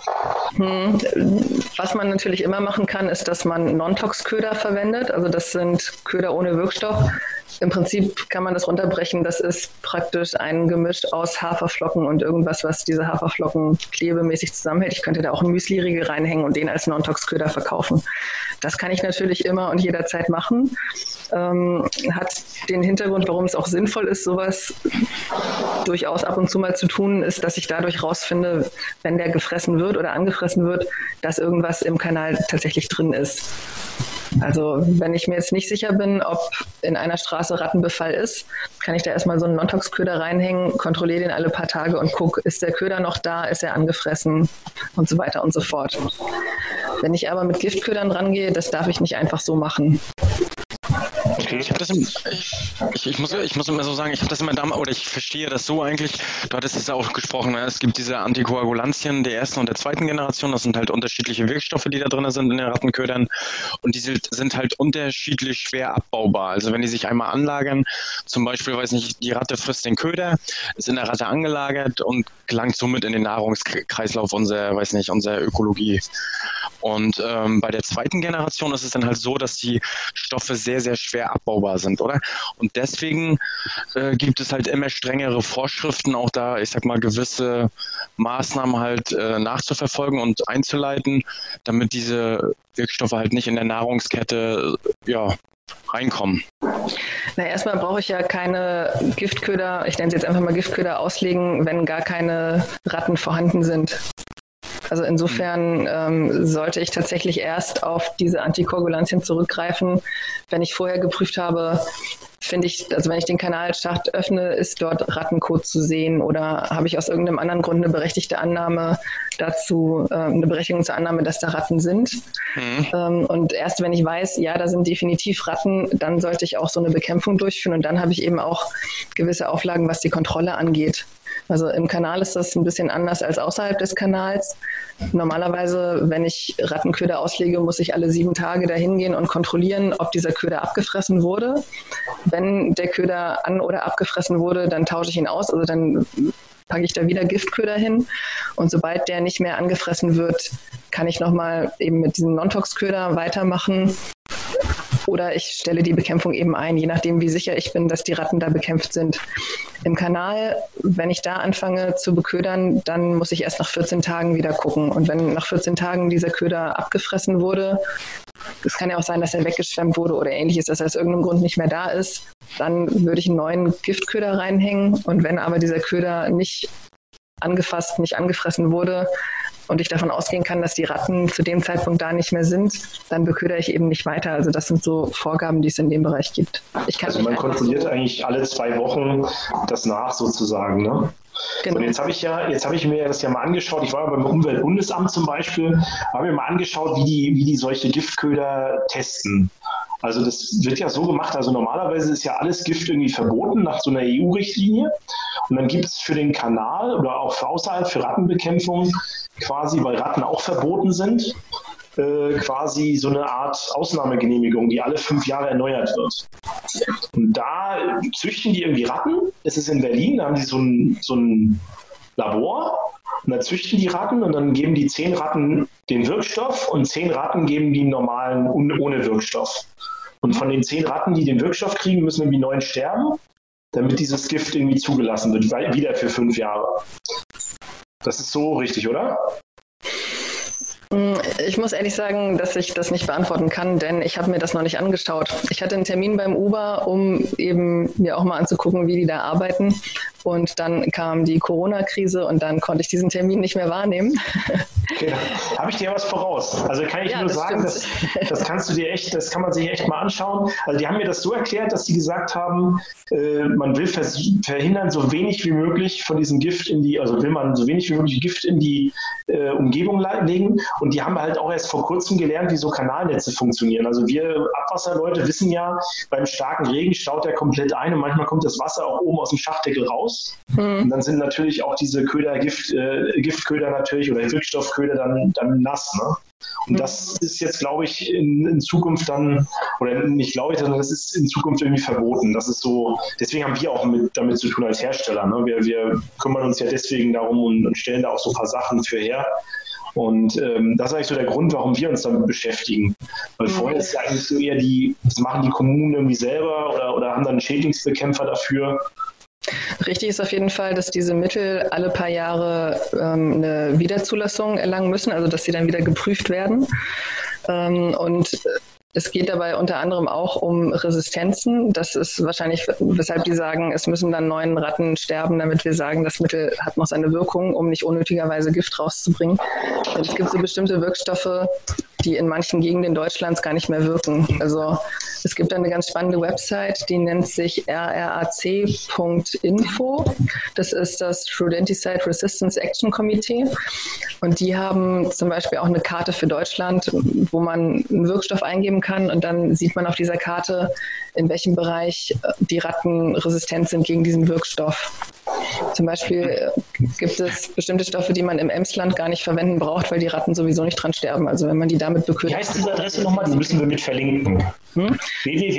Hm. Was man natürlich immer machen kann, ist, dass man Non-Tox-Köder verwendet. Also das sind Köder ohne Wirkstoff. Im Prinzip kann man das runterbrechen. Das ist praktisch ein Gemisch aus Haferflocken und irgendwas, was diese Haferflocken klebemäßig zusammenhält. Ich könnte da auch einen Müsli-Riegel reinhängen und den als Non-Tox-Köder verkaufen. Das kann ich natürlich immer und jederzeit machen. Ähm, hat den Hintergrund, warum es auch sinnvoll ist, sowas durchaus ab und zu mal zu tun, ist, dass ich dadurch rausfinde, wenn der gefressen wird oder angefressen wird, dass irgendwas im Kanal tatsächlich drin ist. Also wenn ich mir jetzt nicht sicher bin, ob in einer Straße Rattenbefall ist, kann ich da erstmal so einen Non-Tox-Köder reinhängen, kontrolliere den alle paar Tage und gucke, ist der Köder noch da, ist er angefressen und so weiter und so fort. Wenn ich aber mit Giftködern rangehe, das darf ich nicht einfach so machen. Okay. Ich, das im, ich, ich, muss, ich muss immer so sagen, ich habe das immer damals, oder ich verstehe das so eigentlich, du hattest es ja auch gesprochen, ne? Es gibt diese Antikoagulantien der ersten und der zweiten Generation, das sind halt unterschiedliche Wirkstoffe, die da drin sind in den Rattenködern und die sind halt unterschiedlich schwer abbaubar. Also wenn die sich einmal anlagern, zum Beispiel, weiß nicht, die Ratte frisst den Köder, ist in der Ratte angelagert und gelangt somit in den Nahrungskreislauf unserer, weiß nicht, unserer Ökologie. Und ähm, bei der zweiten Generation ist es dann halt so, dass die Stoffe sehr, sehr schwer abbaubar sind, oder? Und deswegen äh, gibt es halt immer strengere Vorschriften, auch da, ich sag mal, gewisse Maßnahmen halt äh, nachzuverfolgen und einzuleiten, damit diese Wirkstoffe halt nicht in der Nahrungskette, ja, reinkommen. Na, erstmal brauche ich ja keine Giftköder, ich nenne sie jetzt einfach mal Giftköder auslegen, wenn gar keine Ratten vorhanden sind. Also insofern ähm, sollte ich tatsächlich erst auf diese Antikoagulantien zurückgreifen, wenn ich vorher geprüft habe, finde ich, also wenn ich den Kanalschacht öffne, ist dort Rattenkot zu sehen oder habe ich aus irgendeinem anderen Grund eine berechtigte Annahme dazu, äh, eine Berechtigung zur Annahme, dass da Ratten sind. Mhm. Ähm, und erst wenn ich weiß, ja, da sind definitiv Ratten, dann sollte ich auch so eine Bekämpfung durchführen und dann habe ich eben auch gewisse Auflagen, was die Kontrolle angeht. Also im Kanal ist das ein bisschen anders als außerhalb des Kanals. Normalerweise, wenn ich Rattenköder auslege, muss ich alle sieben Tage dahin gehen und kontrollieren, ob dieser Köder abgefressen wurde. Wenn der Köder an- oder abgefressen wurde, dann tausche ich ihn aus, also dann packe ich da wieder Giftköder hin. Und sobald der nicht mehr angefressen wird, kann ich nochmal eben mit diesem Non-Tox-Köder weitermachen. oder ich stelle die Bekämpfung eben ein, je nachdem, wie sicher ich bin, dass die Ratten da bekämpft sind. Im Kanal, wenn ich da anfange zu beködern, dann muss ich erst nach vierzehn Tagen wieder gucken. Und wenn nach vierzehn Tagen dieser Köder abgefressen wurde, es kann ja auch sein, dass er weggeschwemmt wurde oder ähnliches, dass er aus irgendeinem Grund nicht mehr da ist, dann würde ich einen neuen Giftköder reinhängen. Und wenn aber dieser Köder nicht angefasst, nicht angefressen wurde und ich davon ausgehen kann, dass die Ratten zu dem Zeitpunkt da nicht mehr sind, dann beködere ich eben nicht weiter. Also das sind so Vorgaben, die es in dem Bereich gibt. Ich kann also man kontrolliert so eigentlich alle zwei Wochen das nach sozusagen, ne? Genau. Und jetzt habe ich ja, jetzt habe ich mir das ja mal angeschaut. Ich war ja beim Umweltbundesamt zum Beispiel, habe mir mal angeschaut, wie die, wie die solche Giftköder testen. Also das wird ja so gemacht, also normalerweise ist ja alles Gift irgendwie verboten nach so einer E U-Richtlinie. Und dann gibt es für den Kanal oder auch für außerhalb für Rattenbekämpfung quasi, weil Ratten auch verboten sind, äh, quasi so eine Art Ausnahmegenehmigung, die alle fünf Jahre erneuert wird. Und da züchten die irgendwie Ratten. Es ist in Berlin, da haben die so ein, so ein Labor. Und dann züchten die Ratten und dann geben die zehn Ratten den Wirkstoff und zehn Ratten geben die normalen ohne Wirkstoff. Und von den zehn Ratten, die den Wirkstoff kriegen, müssen irgendwie neun sterben, damit dieses Gift irgendwie zugelassen wird, wieder für fünf Jahre. Das ist so richtig, oder? Ich muss ehrlich sagen, dass ich das nicht beantworten kann, denn ich habe mir das noch nicht angeschaut. Ich hatte einen Termin beim Uber, um eben mir auch mal anzugucken, wie die da arbeiten. Und dann kam die Corona-Krise und dann konnte ich diesen Termin nicht mehr wahrnehmen. Okay, habe ich dir was voraus? Also kann ich ja, nur das sagen, das, das kannst du dir echt, das kann man sich echt mal anschauen. Also die haben mir das so erklärt, dass die gesagt haben, äh, man will vers- verhindern, so wenig wie möglich von diesem Gift in die, also will man so wenig wie möglich Gift in die äh, Umgebung legen. Und die haben halt auch erst vor kurzem gelernt, wie so Kanalnetze funktionieren. Also wir Abwasserleute wissen ja, beim starken Regen staut der komplett ein und manchmal kommt das Wasser auch oben aus dem Schachtdeckel raus. Mhm. Und dann sind natürlich auch diese Köder, Gift, äh, Giftköder natürlich oder Wirkstoffköder dann, dann nass. Ne? Und mhm. das ist jetzt, glaube ich, in, in Zukunft dann, oder nicht glaube ich, sondern das ist in Zukunft irgendwie verboten. Das ist so, deswegen haben wir auch mit, damit zu tun als Hersteller. Ne? Wir, wir kümmern uns ja deswegen darum und, und stellen da auch so ein paar Sachen für her. Und ähm, das ist eigentlich so der Grund, warum wir uns damit beschäftigen. Weil mhm. vorher ist ja eigentlich so eher die, das machen die Kommunen irgendwie selber oder, oder haben dann einen Schädlingsbekämpfer dafür. Richtig ist auf jeden Fall, dass diese Mittel alle paar Jahre ähm, eine Wiederzulassung erlangen müssen, also dass sie dann wieder geprüft werden. Ähm, und es geht dabei unter anderem auch um Resistenzen. Das ist wahrscheinlich, weshalb die sagen, es müssen dann neun Ratten sterben, damit wir sagen, das Mittel hat noch seine Wirkung, um nicht unnötigerweise Gift rauszubringen. Denn es gibt so bestimmte Wirkstoffe, die in manchen Gegenden Deutschlands gar nicht mehr wirken. Also es gibt eine ganz spannende Website, die nennt sich r r a c punkt info. Das ist das Rodenticide Resistance Action Committee. Und die haben zum Beispiel auch eine Karte für Deutschland, wo man einen Wirkstoff eingeben kann und dann sieht man auf dieser Karte, in welchem Bereich die Ratten resistent sind gegen diesen Wirkstoff. Zum Beispiel gibt es bestimmte Stoffe, die man im Emsland gar nicht verwenden braucht, weil die Ratten sowieso nicht dran sterben. Also wenn man die damit beködert. Wie heißt diese Adresse nochmal? Die müssen wir mit verlinken. Hm? w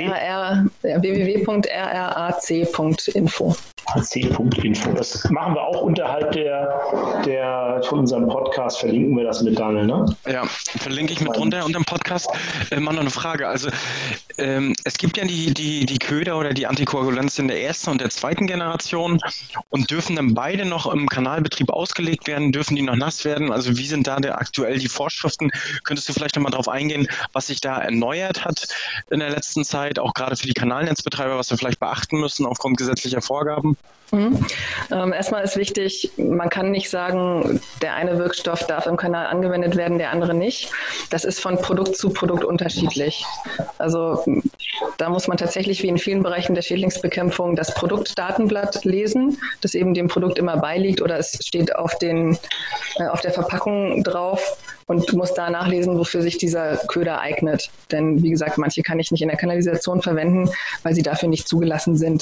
w w punkt r r a c punkt info. c punkt info. Das machen wir auch unterhalb der, der von unserem Podcast, verlinken wir das mit Daniel, ne? Ja, verlinke ich mit drunter unter dem Podcast. Äh, mal noch eine Frage. Also ähm, es gibt ja die, die, die Köder oder die Antikoagulantien der ersten und der zweiten Generation und dürfen dann beide noch im Kanalbetrieb ausgelegt werden? Dürfen die noch nass werden? Also wie sind da der, aktuell die Vorschriften? Könntest du vielleicht nochmal darauf eingehen, was sich da erneuert hat in der letzten Zeit, auch gerade für die Kanalnetzbetreiber, was wir vielleicht beachten müssen aufgrund gesetzlicher Vorgaben? Mhm. Ähm, erstmal ist wichtig, man kann nicht sagen, der eine Wirkstoff darf im Kanal angewendet werden, der andere nicht. Das ist von Produkt zu Produkt unterschiedlich. Also da muss man tatsächlich wie in vielen Bereichen der Schädlingsbekämpfung das Produktdatenblatt lesen, das eben dem Produkt immer beiliegt oder es steht auf, den, äh, auf der Verpackung drauf und du musst da nachlesen, wofür sich dieser Köder eignet. Denn wie gesagt, manche kann ich nicht in der Kanalisation verwenden, weil sie dafür nicht zugelassen sind.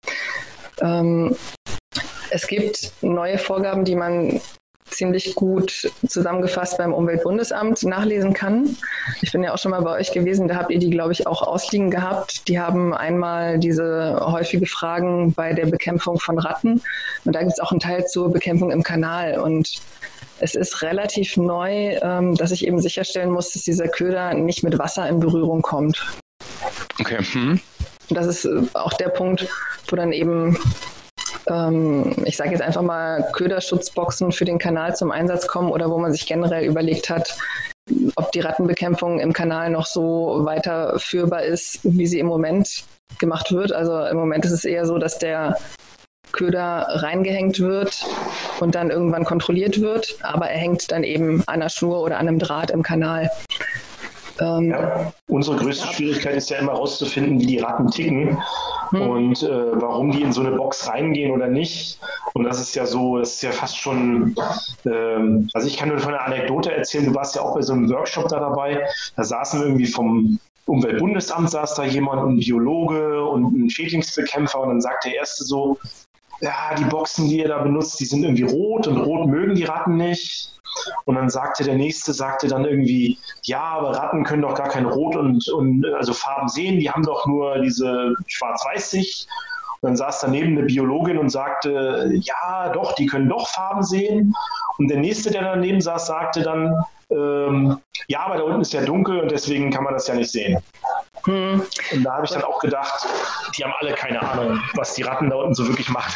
Ähm, es gibt neue Vorgaben, die man ziemlich gut zusammengefasst beim Umweltbundesamt nachlesen kann. Ich bin ja auch schon mal bei euch gewesen, da habt ihr die, glaube ich, auch ausliegen gehabt. Die haben einmal diese häufige Fragen bei der Bekämpfung von Ratten und da gibt es auch einen Teil zur Bekämpfung im Kanal und es ist relativ neu, ähm, dass ich eben sicherstellen muss, dass dieser Köder nicht mit Wasser in Berührung kommt. Okay. Hm. Das ist auch der Punkt, wo dann eben, ähm, ich sage jetzt einfach mal, Köderschutzboxen für den Kanal zum Einsatz kommen oder wo man sich generell überlegt hat, ob die Rattenbekämpfung im Kanal noch so weiterführbar ist, wie sie im Moment gemacht wird. Also im Moment ist es eher so, dass der Köder reingehängt wird und dann irgendwann kontrolliert wird, aber er hängt dann eben an einer Schnur oder an einem Draht im Kanal. Ähm, ja, unsere größte Schwierigkeit ist ja immer herauszufinden, wie die Ratten ticken hm. und äh, warum die in so eine Box reingehen oder nicht. Und das ist ja so, das ist ja fast schon, ähm, also ich kann nur von einer Anekdote erzählen, du warst ja auch bei so einem Workshop da dabei, da saßen irgendwie vom Umweltbundesamt saß da jemand, ein Biologe und ein Schädlingsbekämpfer und dann sagt der Erste so, ja, die Boxen, die ihr da benutzt, die sind irgendwie rot und rot mögen die Ratten nicht. Und dann sagte der Nächste, sagte dann irgendwie, ja, aber Ratten können doch gar kein Rot und, und also Farben sehen, die haben doch nur diese Schwarz-Weiß-Sicht. Und dann saß daneben eine Biologin und sagte, ja, doch, die können doch Farben sehen. Und der Nächste, der daneben saß, sagte dann, ähm, ja, aber da unten ist ja dunkel und deswegen kann man das ja nicht sehen. Hm. Und da habe ich dann auch gedacht, die haben alle keine Ahnung, was die Ratten da unten so wirklich machen.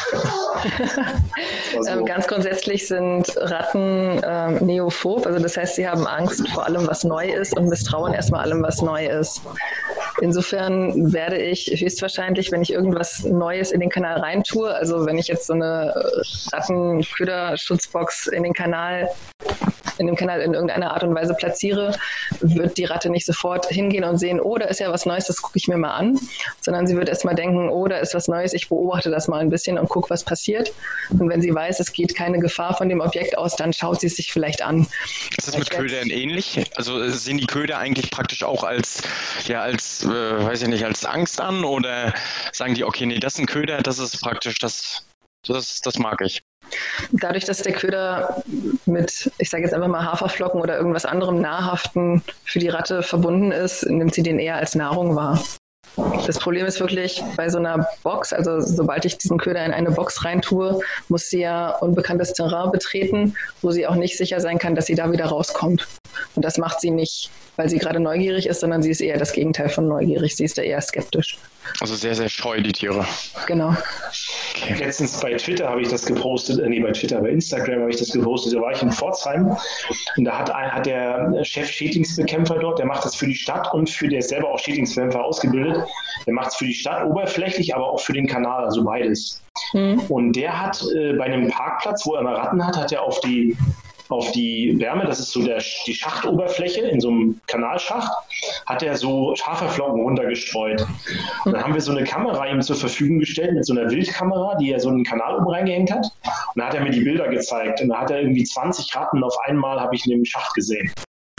so. ähm, ganz grundsätzlich sind Ratten ähm, neophob, also das heißt, sie haben Angst vor allem, was neu ist und misstrauen erstmal allem, was neu ist. Insofern werde ich höchstwahrscheinlich, wenn ich irgendwas Neues in den Kanal reintue, also wenn ich jetzt so eine Rattenköderschutzbox in den Kanal in dem Kanal in irgendeiner Art und Weise platziere, wird die Ratte nicht sofort hingehen und sehen, oh, da ist ja was Neues, das gucke ich mir mal an, sondern sie wird erstmal denken, oh, da ist was Neues, ich beobachte das mal ein bisschen und gucke, was passiert. Und wenn sie weiß, es geht keine Gefahr von dem Objekt aus, dann schaut sie es sich vielleicht an. Ist das mit Ködern ähnlich? Also sehen die Köder eigentlich praktisch auch als, ja, als, äh, weiß ich nicht, als Angst an oder sagen die, okay, nee, das ist ein Köder, das ist praktisch, das, das, das mag ich? Dadurch, dass der Köder mit, ich sage jetzt einfach mal Haferflocken oder irgendwas anderem Nahrhaften für die Ratte verbunden ist, nimmt sie den eher als Nahrung wahr. Das Problem ist wirklich bei so einer Box, also sobald ich diesen Köder in eine Box reintue, muss sie ja unbekanntes Terrain betreten, wo sie auch nicht sicher sein kann, dass sie da wieder rauskommt. Und das macht sie nicht, weil sie gerade neugierig ist, sondern sie ist eher das Gegenteil von neugierig. Sie ist da eher skeptisch. Also sehr, sehr scheu, die Tiere. Genau. Okay. Letztens bei Twitter habe ich das gepostet, äh, nee, bei Twitter, bei Instagram habe ich das gepostet, da war ich in Pforzheim und da hat, hat der Chef Schädlingsbekämpfer dort, der macht das für die Stadt und für, der ist selber auch Schädlingsbekämpfer ausgebildet, der macht es für die Stadt oberflächlich, aber auch für den Kanal, also beides. Mhm. Und der hat äh, bei einem Parkplatz, wo er mal Ratten hat, hat er auf die auf die Wärme, das ist so der, die Schachtoberfläche in so einem Kanalschacht, hat er so Haferflocken runtergestreut. Und dann haben wir so eine Kamera ihm zur Verfügung gestellt, mit so einer Wildkamera, die er so in den Kanal oben reingehängt hat. Und da hat er mir die Bilder gezeigt. Und da hat er irgendwie zwanzig Ratten auf einmal, habe ich in dem Schacht gesehen.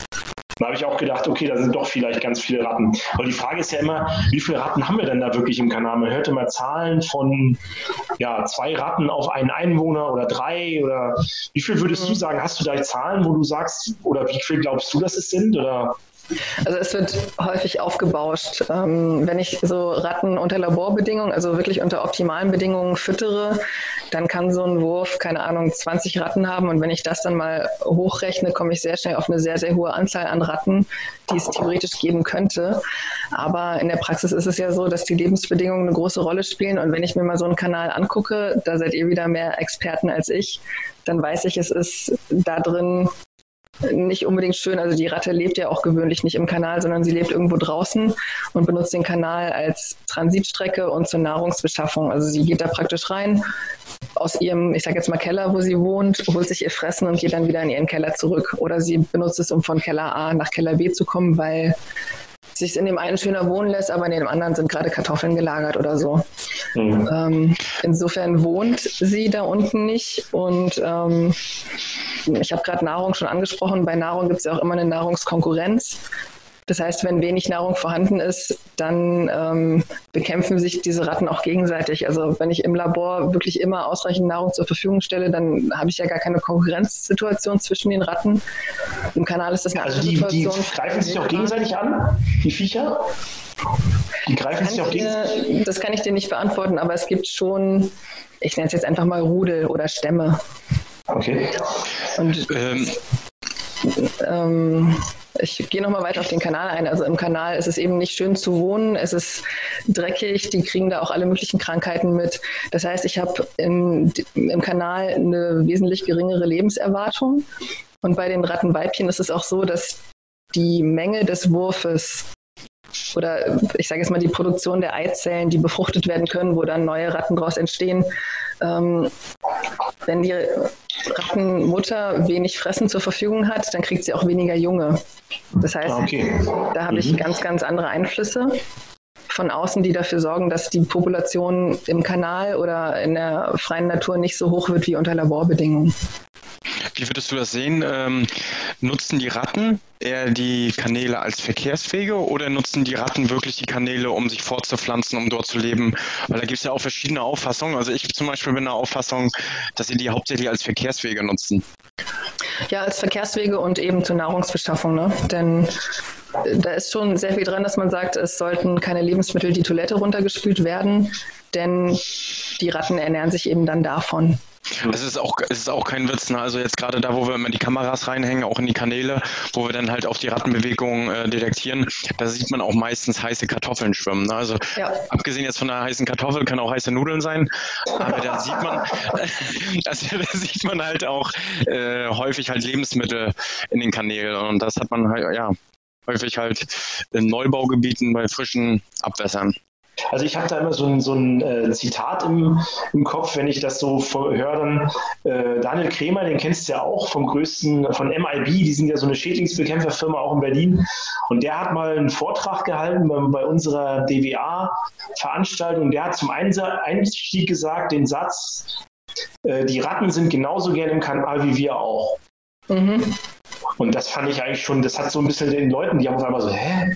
Da habe ich auch gedacht, okay, da sind doch vielleicht ganz viele Ratten. Aber die Frage ist ja immer, wie viele Ratten haben wir denn da wirklich im Kanal? Man hört immer Zahlen von ja, zwei Ratten auf einen Einwohner oder drei. Oder wie viel würdest du sagen? Hast du da Zahlen, wo du sagst, oder wie viel glaubst du, dass es sind? Oder? Also es wird häufig aufgebauscht. Ähm, wenn ich so Ratten unter Laborbedingungen, also wirklich unter optimalen Bedingungen füttere, dann kann so ein Wurf, keine Ahnung, zwanzig Ratten haben. Und wenn ich das dann mal hochrechne, komme ich sehr schnell auf eine sehr, sehr hohe Anzahl an Ratten, die es theoretisch geben könnte. Aber in der Praxis ist es ja so, dass die Lebensbedingungen eine große Rolle spielen. Und wenn ich mir mal so einen Kanal angucke, da seid ihr wieder mehr Experten als ich, dann weiß ich, es ist da drin nicht unbedingt schön. Also die Ratte lebt ja auch gewöhnlich nicht im Kanal, sondern sie lebt irgendwo draußen und benutzt den Kanal als Transitstrecke und zur Nahrungsbeschaffung. Also sie geht da praktisch rein aus ihrem, ich sage jetzt mal Keller, wo sie wohnt, holt sich ihr Fressen und geht dann wieder in ihren Keller zurück. Oder sie benutzt es, um von Keller A nach Keller B zu kommen, weil sich in dem einen schöner wohnen lässt, aber in dem anderen sind gerade Kartoffeln gelagert oder so. Mhm. Ähm, insofern wohnt sie da unten nicht und ähm, ich habe gerade Nahrung schon angesprochen. Bei Nahrung gibt es ja auch immer eine Nahrungskonkurrenz. Das heißt, wenn wenig Nahrung vorhanden ist, dann ähm, bekämpfen sich diese Ratten auch gegenseitig. Also wenn ich im Labor wirklich immer ausreichend Nahrung zur Verfügung stelle, dann habe ich ja gar keine Konkurrenzsituation zwischen den Ratten. Im Kanal ist das eine also andere die, Situation. Die greifen sich auch gegenseitig an, die Viecher? Die greifen sich auch gegenseitig? Das kann ich dir nicht beantworten, aber es gibt schon, ich nenne es jetzt einfach mal Rudel oder Stämme. Okay. Und ähm, ähm, ich gehe nochmal weiter auf den Kanal ein. Also im Kanal ist es eben nicht schön zu wohnen, es ist dreckig, die kriegen da auch alle möglichen Krankheiten mit. Das heißt, ich habe im, im Kanal eine wesentlich geringere Lebenserwartung. Und bei den Rattenweibchen ist es auch so, dass die Menge des Wurfes oder ich sage jetzt mal die Produktion der Eizellen, die befruchtet werden können, wo dann neue Ratten daraus entstehen, ähm, wenn die Rattenmutter wenig Fressen zur Verfügung hat, dann kriegt sie auch weniger Junge. Das heißt, okay. da habe ich mhm. ganz, ganz andere Einflüsse von außen, die dafür sorgen, dass die Population im Kanal oder in der freien Natur nicht so hoch wird wie unter Laborbedingungen. Wie würdest du das sehen? Ähm, nutzen die Ratten eher die Kanäle als Verkehrswege oder nutzen die Ratten wirklich die Kanäle, um sich fortzupflanzen, um dort zu leben? Weil da gibt es ja auch verschiedene Auffassungen. Also ich zum Beispiel bin der Auffassung, dass sie die hauptsächlich als Verkehrswege nutzen. Ja, als Verkehrswege und eben zur Nahrungsbeschaffung, ne? Denn da ist schon sehr viel dran, dass man sagt, es sollten keine Lebensmittel die Toilette runtergespült werden, denn die Ratten ernähren sich eben dann davon. Es ist auch, es ist auch kein Witz, ne? Also jetzt gerade da, wo wir immer die Kameras reinhängen, auch in die Kanäle, wo wir dann halt auf die Rattenbewegungen äh, detektieren, da sieht man auch meistens heiße Kartoffeln schwimmen. Ne? Also ja. abgesehen jetzt von der heißen Kartoffel, kann auch heiße Nudeln sein, aber da sieht man, also, da sieht man halt auch äh, häufig halt Lebensmittel in den Kanälen und das hat man halt, ja, häufig halt in Neubaugebieten bei frischen Abwässern. Also ich habe da immer so ein, so ein äh, Zitat im, im Kopf, wenn ich das so höre, dann äh, Daniel Krämer, den kennst du ja auch vom größten, von M I B, die sind ja so eine Schädlingsbekämpferfirma auch in Berlin und der hat mal einen Vortrag gehalten bei, bei unserer D W A-Veranstaltung, der hat zum Einstieg gesagt, den Satz, äh, die Ratten sind genauso gerne im Kanal wie wir auch. Mhm. Und das fand ich eigentlich schon, das hat so ein bisschen den Leuten, die haben auf einmal so, hä?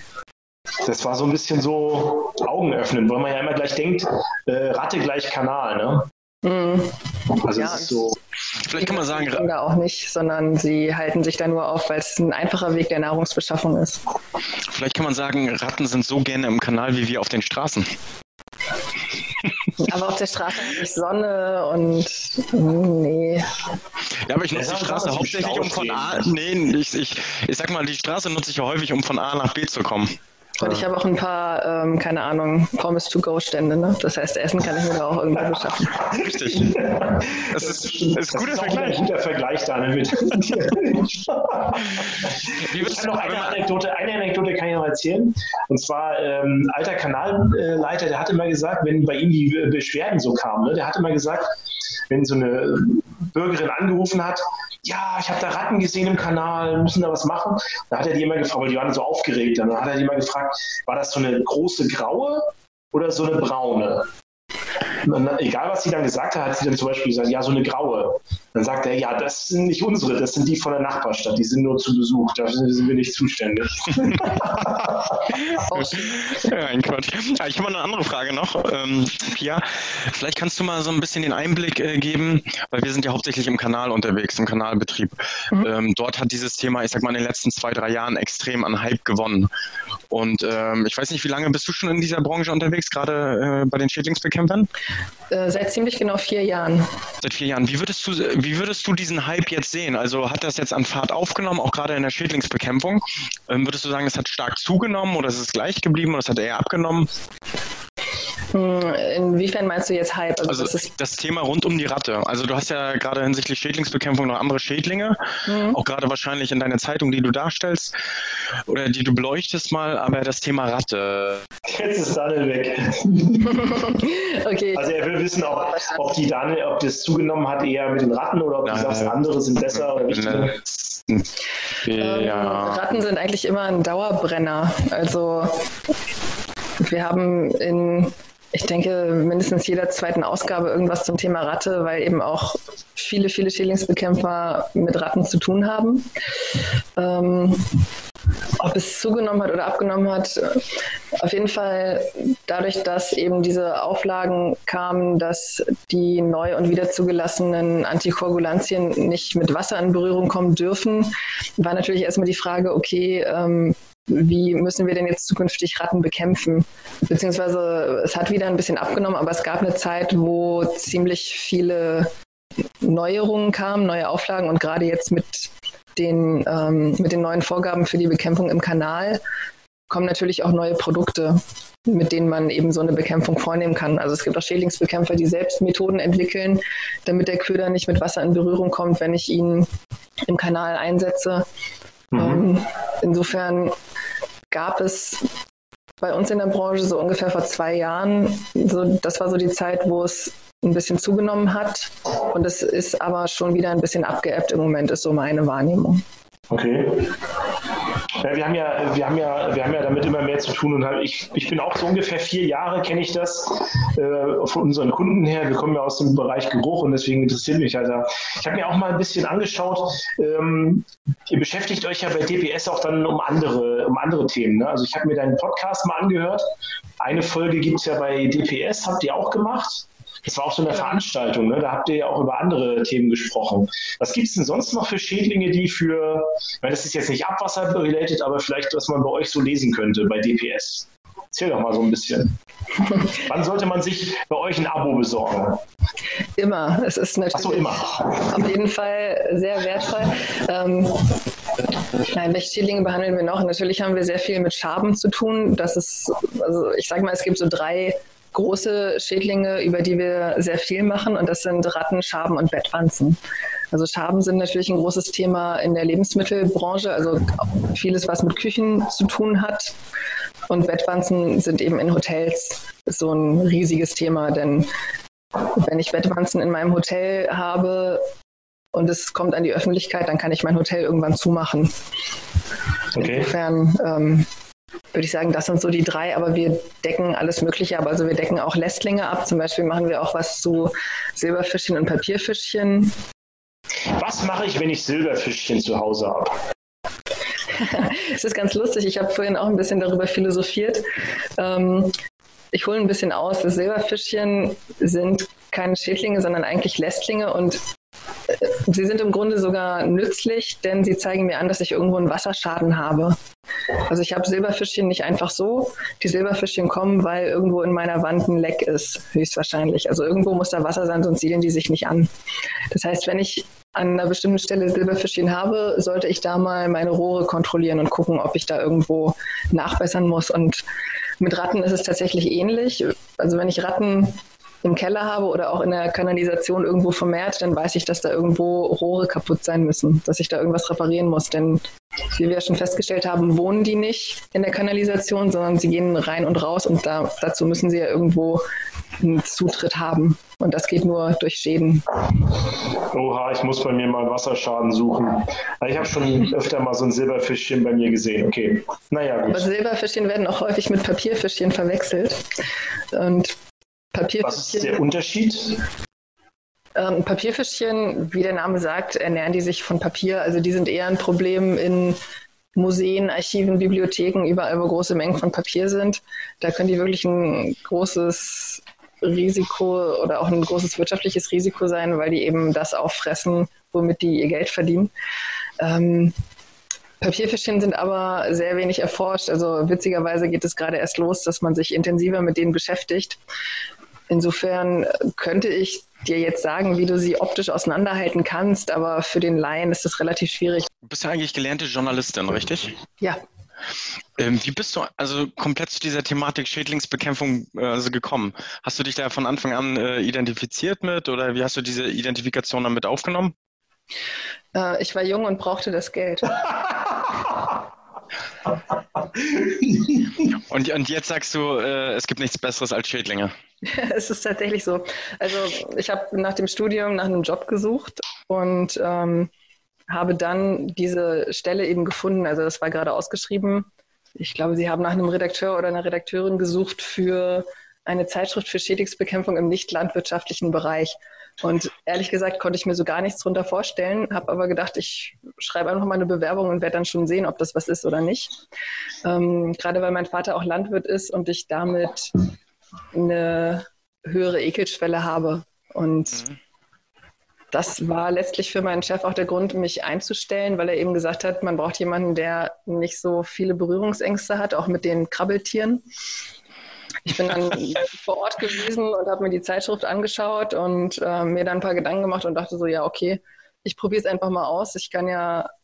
Das war so ein bisschen so Augen öffnen, weil man ja immer gleich denkt, äh, Ratte gleich Kanal, ne? Mhm. Also ja, es ist so. Vielleicht kann man sagen, da auch nicht, sondern sie halten sich da nur auf, weil es ein einfacher Weg der Nahrungsbeschaffung ist. Vielleicht kann man sagen, Ratten sind so gerne im Kanal wie wir auf den Straßen. Aber auf der Straße habe ich Sonne und nee. Ja, aber ich nutze ja, die Straße hauptsächlich, um von A... Nee, ich, ich, ich sag mal, die Straße nutze ich ja häufig, um von A nach B zu kommen. Und ich habe auch ein paar, ähm, keine Ahnung, Pommes-to-go-Stände, ne? Das heißt, Essen kann ich mir da auch irgendwo beschaffen. Richtig. Das ist, das ist ein guter Vergleich. Ein guter Vergleich, Daniel. Mit. Ich kann noch eine Anekdote, eine Anekdote kann ich noch erzählen. Und zwar, ähm, alter Kanalleiter, der hat immer gesagt, wenn bei ihm die Beschwerden so kamen, ne, der hat immer gesagt, wenn so eine Bürgerin angerufen hat, ja, ich habe da Ratten gesehen im Kanal, müssen da was machen? Da hat er die immer gefragt, weil die waren so aufgeregt, dann hat er die immer gefragt, war das so eine große graue oder so eine braune? Dann, egal, was sie dann gesagt hat, hat sie dann zum Beispiel gesagt, ja, so eine graue. Dann sagt er, ja, das sind nicht unsere, das sind die von der Nachbarstadt, die sind nur zu Besuch, dafür sind wir nicht zuständig. Ja, ein Quatsch. Ja, ich habe mal eine andere Frage noch, ähm, Pia. Vielleicht kannst du mal so ein bisschen den Einblick äh, geben, weil wir sind ja hauptsächlich im Kanal unterwegs, im Kanalbetrieb. Mhm. Ähm, dort hat dieses Thema, ich sag mal, in den letzten zwei, drei Jahren extrem an Hype gewonnen. Und ähm, ich weiß nicht, wie lange bist du schon in dieser Branche unterwegs, gerade äh, bei den Schädlingsbekämpfern? Äh, seit ziemlich genau vier Jahren. Seit vier Jahren. Wie würdest du, wie würdest du diesen Hype jetzt sehen? Also hat das jetzt an Fahrt aufgenommen, auch gerade in der Schädlingsbekämpfung? Ähm, würdest du sagen, es hat stark zugenommen oder ist es gleich geblieben oder es hat eher abgenommen? Inwiefern meinst du jetzt Hype? Also, also das, ist das Thema rund um die Ratte. Also du hast ja gerade hinsichtlich Schädlingsbekämpfung noch andere Schädlinge, mhm. auch gerade wahrscheinlich in deiner Zeitung, die du darstellst oder die du beleuchtest mal, aber das Thema Ratte. Jetzt ist Daniel weg. Okay. Also er will wissen, ob, ob, die Daniel, ob das zugenommen hat eher mit den Ratten oder ob du sagst, andere sind besser oder wichtiger. Ja. Ähm, Ratten sind eigentlich immer ein Dauerbrenner. Also wir haben in ich denke, mindestens jeder zweiten Ausgabe irgendwas zum Thema Ratte, weil eben auch viele, viele Schädlingsbekämpfer mit Ratten zu tun haben. Ähm, ob es zugenommen hat oder abgenommen hat, auf jeden Fall dadurch, dass eben diese Auflagen kamen, dass die neu und wieder zugelassenen Antikoagulantien nicht mit Wasser in Berührung kommen dürfen, war natürlich erstmal die Frage, okay, ähm, wie müssen wir denn jetzt zukünftig Ratten bekämpfen? Beziehungsweise es hat wieder ein bisschen abgenommen, aber es gab eine Zeit, wo ziemlich viele Neuerungen kamen, neue Auflagen und gerade jetzt mit den, ähm, mit den neuen Vorgaben für die Bekämpfung im Kanal kommen natürlich auch neue Produkte, mit denen man eben so eine Bekämpfung vornehmen kann. Also es gibt auch Schädlingsbekämpfer, die selbst Methoden entwickeln, damit der Köder nicht mit Wasser in Berührung kommt, wenn ich ihn im Kanal einsetze. Mhm. Ähm, insofern gab es bei uns in der Branche so ungefähr vor zwei Jahren, so, das war so die Zeit, wo es ein bisschen zugenommen hat. Und es ist aber schon wieder ein bisschen abgeebbt im Moment, ist so meine Wahrnehmung. Okay. Ja, wir haben ja, wir haben ja, wir haben ja damit immer mehr zu tun und halt ich, ich bin auch so ungefähr vier Jahre kenne ich das äh, von unseren Kunden her. Wir kommen ja aus dem Bereich Geruch und deswegen interessiert mich halt. Ich habe mir auch mal ein bisschen angeschaut. Ähm, ihr beschäftigt euch ja bei D P S auch dann um andere, um andere Themen. Ne? Also ich habe mir deinen Podcast mal angehört. Eine Folge gibt es ja bei D P S, habt ihr auch gemacht? Das war auch so eine Veranstaltung, ne? Da habt ihr ja auch über andere Themen gesprochen. Was gibt es denn sonst noch für Schädlinge, die für, ich meine, das ist jetzt nicht Abwasser-related, aber vielleicht, was man bei euch so lesen könnte, bei D P S? Erzähl doch mal so ein bisschen. Wann sollte man sich bei euch ein Abo besorgen? Immer. Es ist natürlich Ach so, immer. auf jeden Fall sehr wertvoll. Ähm, nein, welche Schädlinge behandeln wir noch? Natürlich haben wir sehr viel mit Schaben zu tun. Das ist, also ich sage mal, es gibt so drei große Schädlinge, über die wir sehr viel machen, und das sind Ratten, Schaben und Bettwanzen. Also Schaben sind natürlich ein großes Thema in der Lebensmittelbranche, also vieles, was mit Küchen zu tun hat. Und Bettwanzen sind eben in Hotels so ein riesiges Thema, denn wenn ich Bettwanzen in meinem Hotel habe und es kommt an die Öffentlichkeit, dann kann ich mein Hotel irgendwann zumachen. Okay. Insofern ähm, würde ich sagen, das sind so die drei, aber wir decken alles Mögliche ab. Also wir decken auch Lästlinge ab. Zum Beispiel machen wir auch was zu Silberfischchen und Papierfischchen. Was mache ich, wenn ich Silberfischchen zu Hause habe? Es ist ganz lustig. Ich habe vorhin auch ein bisschen darüber philosophiert. Ähm, ich hole ein bisschen aus. Das Silberfischchen sind keine Schädlinge, sondern eigentlich Lästlinge, und sie sind im Grunde sogar nützlich, denn sie zeigen mir an, dass ich irgendwo einen Wasserschaden habe. Also ich habe Silberfischchen nicht einfach so. Die Silberfischchen kommen, weil irgendwo in meiner Wand ein Leck ist, höchstwahrscheinlich. Also irgendwo muss da Wasser sein, sonst siedeln die sich nicht an. Das heißt, wenn ich an einer bestimmten Stelle Silberfischchen habe, sollte ich da mal meine Rohre kontrollieren und gucken, ob ich da irgendwo nachbessern muss. Und mit Ratten ist es tatsächlich ähnlich. Also wenn ich Ratten im Keller habe oder auch in der Kanalisation irgendwo vermehrt, dann weiß ich, dass da irgendwo Rohre kaputt sein müssen, dass ich da irgendwas reparieren muss. Denn wie wir schon festgestellt haben, wohnen die nicht in der Kanalisation, sondern sie gehen rein und raus, und da, dazu müssen sie ja irgendwo einen Zutritt haben. Und das geht nur durch Schäden. Oha, ich muss bei mir mal Wasserschaden suchen. Ich habe schon öfter mal so ein Silberfischchen bei mir gesehen. Okay, naja, gut. Aber Silberfischchen werden auch häufig mit Papierfischchen verwechselt. Und Was ist der Unterschied? Ähm, Papierfischchen, wie der Name sagt, ernähren die sich von Papier. Also die sind eher ein Problem in Museen, Archiven, Bibliotheken, überall, wo große Mengen von Papier sind. Da können die wirklich ein großes Risiko oder auch ein großes wirtschaftliches Risiko sein, weil die eben das auffressen, womit die ihr Geld verdienen. Ähm, Papierfischchen sind aber sehr wenig erforscht. Also witzigerweise geht es gerade erst los, dass man sich intensiver mit denen beschäftigt. Insofern könnte ich dir jetzt sagen, wie du sie optisch auseinanderhalten kannst, aber für den Laien ist das relativ schwierig. Du bist ja eigentlich gelernte Journalistin, richtig? Ja. Ähm, wie bist du also komplett zu dieser Thematik Schädlingsbekämpfung äh, also gekommen? Hast du dich da von Anfang an äh, identifiziert mit, oder wie hast du diese Identifikation damit aufgenommen? Äh, ich war jung und brauchte das Geld. und, und jetzt sagst du, äh, es gibt nichts Besseres als Schädlinge. Es ist tatsächlich so. Also ich habe nach dem Studium nach einem Job gesucht und ähm, habe dann diese Stelle eben gefunden. Also das war gerade ausgeschrieben. Ich glaube, Sie haben nach einem Redakteur oder einer Redakteurin gesucht für eine Zeitschrift für Schädlingsbekämpfung im nicht landwirtschaftlichen Bereich. Und ehrlich gesagt konnte ich mir so gar nichts darunter vorstellen, habe aber gedacht, ich schreibe einfach mal eine Bewerbung und werde dann schon sehen, ob das was ist oder nicht. Ähm, gerade weil mein Vater auch Landwirt ist und ich damit eine höhere Ekelschwelle habe. Und mhm. das war letztlich für meinen Chef auch der Grund, mich einzustellen, weil er eben gesagt hat, man braucht jemanden, der nicht so viele Berührungsängste hat, auch mit den Krabbeltieren. Ich bin dann vor Ort gewesen und habe mir die Zeitschrift angeschaut und äh, mir dann ein paar Gedanken gemacht und dachte so, ja, okay, ich probiere es einfach mal aus. Ich kann ja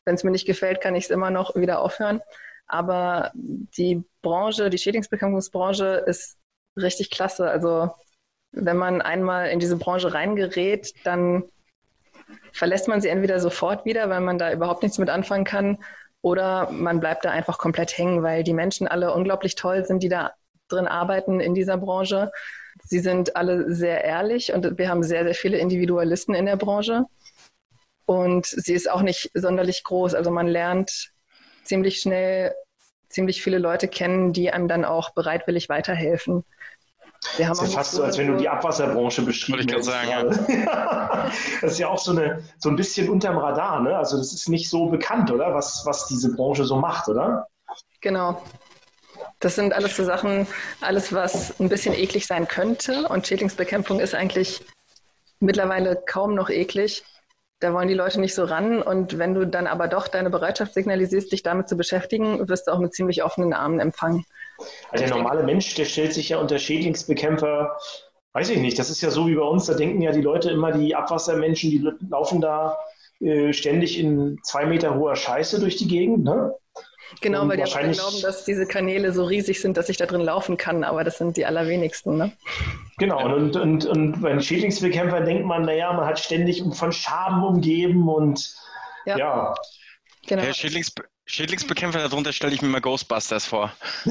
Wenn es mir nicht gefällt, kann ich es immer noch wieder aufhören. Aber die Branche, die Schädlingsbekämpfungsbranche ist richtig klasse. Also wenn man einmal in diese Branche reingerät, dann verlässt man sie entweder sofort wieder, weil man da überhaupt nichts mit anfangen kann, oder man bleibt da einfach komplett hängen, weil die Menschen alle unglaublich toll sind, die da drin arbeiten in dieser Branche. Sie sind alle sehr ehrlich und wir haben sehr, sehr viele Individualisten in der Branche. Und sie ist auch nicht sonderlich groß. Also man lernt ziemlich schnell ziemlich viele Leute kennen, die einem dann auch bereitwillig weiterhelfen. Wir haben das ist ja fast so, als wenn du die Abwasserbranche beschrieben hättest. Ja. Das ist ja auch so, eine, so ein bisschen unterm Radar, ne? Also das ist nicht so bekannt, oder? Was, was diese Branche so macht, oder? Genau. Das sind alles so Sachen, alles, was ein bisschen eklig sein könnte. Und Schädlingsbekämpfung ist eigentlich mittlerweile kaum noch eklig. Da wollen die Leute nicht so ran. Und wenn du dann aber doch deine Bereitschaft signalisierst, dich damit zu beschäftigen, wirst du auch mit ziemlich offenen Armen empfangen. Also der normale Mensch, der stellt sich ja unter Schädlingsbekämpfer, weiß ich nicht, das ist ja so wie bei uns, da denken ja die Leute immer, die Abwassermenschen, die laufen da äh, ständig in zwei Meter hoher Scheiße durch die Gegend, ne? Genau, und weil die wahrscheinlich glauben, dass diese Kanäle so riesig sind, dass ich da drin laufen kann, aber das sind die allerwenigsten, ne? Genau, und, und, und bei den Schädlingsbekämpfern denkt man, naja, man hat ständig von Schaben umgeben und ja. ja. Genau. Herr Schädlingsbe Schädlingsbekämpfer, darunter stelle ich mir mal Ghostbusters vor.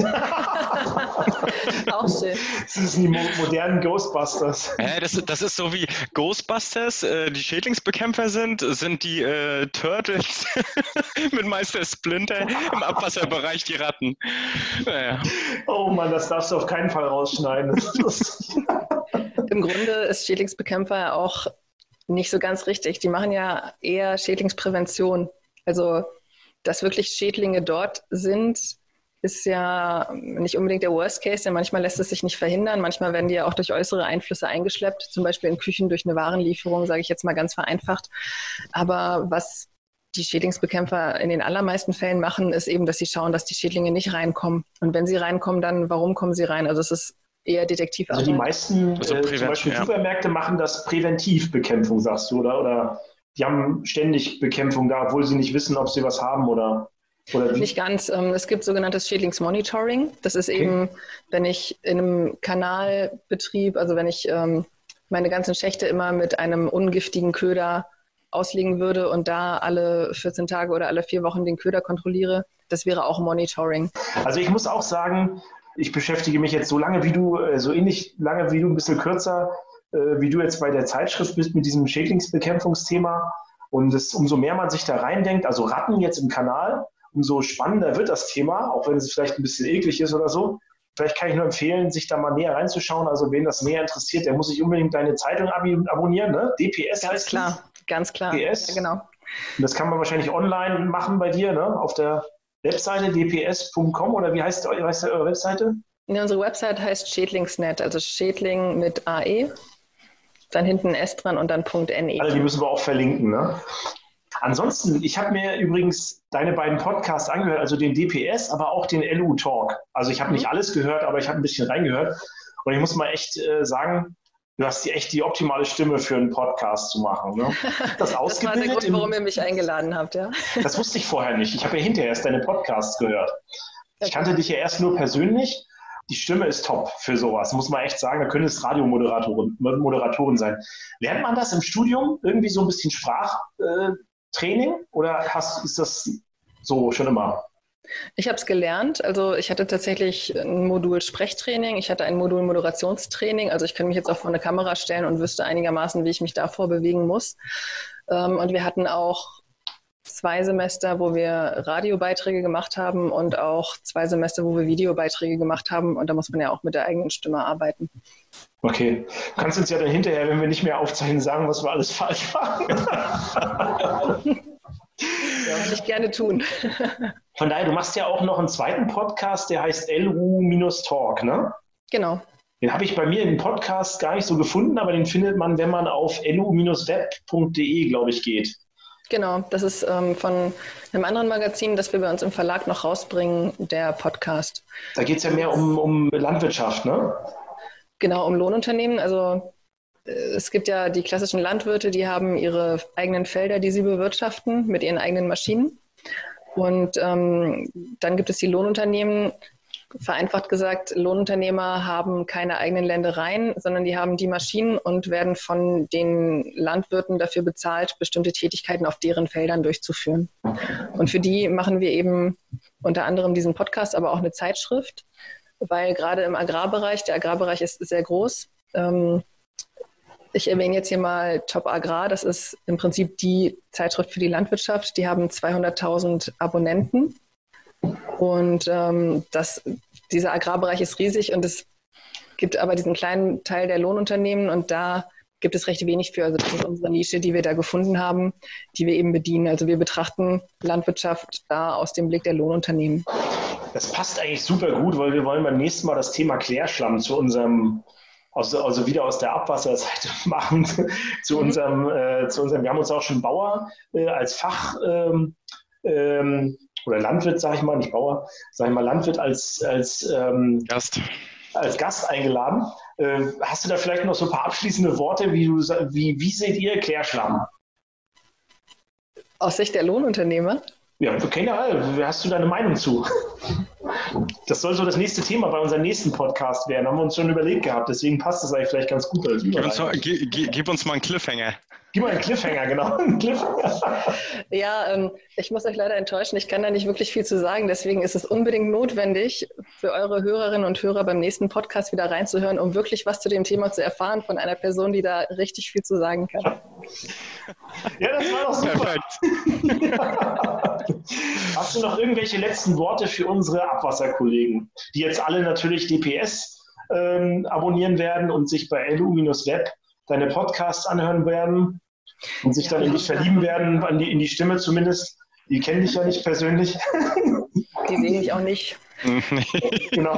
Auch schön. Das sind die mo modernen Ghostbusters. Hä, das, das ist so wie Ghostbusters, äh, die Schädlingsbekämpfer sind, sind die äh, Turtles mit Meister Splinter im Abwasserbereich die Ratten. Naja. Oh Mann, das darfst du auf keinen Fall rausschneiden. Im Grunde ist Schädlingsbekämpfer auch nicht so ganz richtig. Die machen ja eher Schädlingsprävention. Also dass wirklich Schädlinge dort sind, ist ja nicht unbedingt der Worst Case, denn manchmal lässt es sich nicht verhindern. Manchmal werden die ja auch durch äußere Einflüsse eingeschleppt, zum Beispiel in Küchen durch eine Warenlieferung, sage ich jetzt mal ganz vereinfacht. Aber was die Schädlingsbekämpfer in den allermeisten Fällen machen, ist eben, dass sie schauen, dass die Schädlinge nicht reinkommen. Und wenn sie reinkommen, dann warum kommen sie rein? Also es ist eher Detektivarbeit. Also die meisten also äh, zum Beispiel ja. Supermärkte machen das Präventivbekämpfung, sagst du, oder? oder? Die haben ständig Bekämpfung da, obwohl sie nicht wissen, ob sie was haben oder, oder wie? Nicht ganz. Es gibt sogenanntes Schädlingsmonitoring. Das ist okay. eben, wenn ich in einem Kanalbetrieb, also wenn ich ähm, meine ganzen Schächte immer mit einem ungiftigen Köder auslegen würde und da alle vierzehn Tage oder alle vier Wochen den Köder kontrolliere, das wäre auch Monitoring. Also ich muss auch sagen, ich beschäftige mich jetzt so lange wie du, so ähnlich lange wie du, ein bisschen kürzer, wie du jetzt bei der Zeitschrift bist mit diesem Schädlingsbekämpfungsthema. Und es, umso mehr man sich da reindenkt, also Ratten jetzt im Kanal, umso spannender wird das Thema, auch wenn es vielleicht ein bisschen eklig ist oder so. Vielleicht kann ich nur empfehlen, sich da mal näher reinzuschauen. Also wen das näher interessiert, der muss sich unbedingt deine Zeitung ab abonnieren, ne? D P S ganz heißt klar, die. Ganz klar, D P S. Ja, genau. Und das kann man wahrscheinlich online machen bei dir, ne? Auf der Webseite d p s punkt com oder wie heißt, wie heißt eure Webseite? Ja, unsere Website heißt Schädlingsnet, also Schädling mit A E. Dann hinten ein S dran und dann .ne. Also die müssen wir auch verlinken, ne? Ansonsten, ich habe mir übrigens deine beiden Podcasts angehört, also den D P S, aber auch den L U Talk. Also ich habe mhm. nicht alles gehört, aber ich habe ein bisschen reingehört. Und ich muss mal echt äh, sagen, du hast die echt die optimale Stimme für einen Podcast zu machen. Ne? Das, das war der Grund, warum ihr mich eingeladen habt, ja. Das wusste ich vorher nicht. Ich habe ja hinterher erst deine Podcasts gehört. Ich kannte dich ja erst nur persönlich. Die Stimme ist top für sowas, muss man echt sagen. Da können es Radiomoderatoren Moderatoren sein. Lernt man das im Studium? Irgendwie so ein bisschen Sprachtraining? Äh, oder hast, ist das so schon immer? Ich habe es gelernt. Also ich hatte tatsächlich ein Modul Sprechtraining. Ich hatte ein Modul Moderationstraining. Also ich kann mich jetzt auch vor eine Kamera stellen und wüsste einigermaßen, wie ich mich davor bewegen muss. Ähm, und wir hatten auch zwei Semester, wo wir Radiobeiträge gemacht haben und auch zwei Semester, wo wir Videobeiträge gemacht haben. Und da muss man ja auch mit der eigenen Stimme arbeiten. Okay. Du kannst uns ja dann hinterher, wenn wir nicht mehr aufzeichnen, sagen, was wir alles falsch machen. Ja, würde ich gerne tun. Von daher, du machst ja auch noch einen zweiten Podcast, der heißt L U Talk, ne? Genau. Den habe ich bei mir im Podcast gar nicht so gefunden, aber den findet man, wenn man auf l u web punkt de, glaube ich, geht. Genau, das ist ähm, von einem anderen Magazin, das wir bei uns im Verlag noch rausbringen, der Podcast. Da geht es ja mehr um, um Landwirtschaft, ne? Genau, um Lohnunternehmen. Also äh, es gibt ja die klassischen Landwirte, die haben ihre eigenen Felder, die sie bewirtschaften mit ihren eigenen Maschinen. Und ähm, dann gibt es die Lohnunternehmen. Vereinfacht gesagt, Lohnunternehmer haben keine eigenen Ländereien, sondern die haben die Maschinen und werden von den Landwirten dafür bezahlt, bestimmte Tätigkeiten auf deren Feldern durchzuführen. Und für die machen wir eben unter anderem diesen Podcast, aber auch eine Zeitschrift, weil gerade im Agrarbereich, der Agrarbereich ist sehr groß. Ähm, ich erwähne jetzt hier mal Top Agrar, das ist im Prinzip die Zeitschrift für die Landwirtschaft. Die haben zweihunderttausend Abonnenten. Und ähm, das, dieser Agrarbereich ist riesig und es gibt aber diesen kleinen Teil der Lohnunternehmen und da gibt es recht wenig für. Also das ist unsere Nische, die wir da gefunden haben, die wir eben bedienen. Also wir betrachten Landwirtschaft da aus dem Blick der Lohnunternehmen. Das passt eigentlich super gut, weil wir wollen beim nächsten Mal das Thema Klärschlamm zu unserem, also, also wieder aus der Abwasserseite machen, zu, mhm. unserem, äh, zu unserem, wir haben uns auch schon Bauer äh, als Fach ähm, ähm, oder Landwirt, sage ich mal, nicht Bauer, sage ich mal Landwirt als, als, ähm, Gast. als Gast eingeladen. Äh, hast du da vielleicht noch so ein paar abschließende Worte, wie, du, wie, wie seht ihr Klärschlamm? Aus Sicht der Lohnunternehmer? Ja, generell, hast du deine Meinung zu? Das soll so das nächste Thema bei unserem nächsten Podcast werden, haben wir uns schon überlegt gehabt, deswegen passt das eigentlich vielleicht ganz gut. Als gib, uns, gib, gib uns mal einen Cliffhanger. Gib mal einen Cliffhanger, genau. Einen Cliffhanger. Ja, ähm, ich muss euch leider enttäuschen, ich kann da nicht wirklich viel zu sagen. Deswegen ist es unbedingt notwendig, für eure Hörerinnen und Hörer beim nächsten Podcast wieder reinzuhören, um wirklich was zu dem Thema zu erfahren von einer Person, die da richtig viel zu sagen kann. Ja, das war doch super. Hast du noch irgendwelche letzten Worte für unsere Abwasserkollegen, die jetzt alle natürlich D P S ähm, abonnieren werden und sich bei L U-Web deine Podcasts anhören werden? Und sich ja, dann in dich verlieben werden, in die, in die Stimme zumindest. Die kennen dich ja nicht persönlich. Die sehen mich auch nicht. Genau.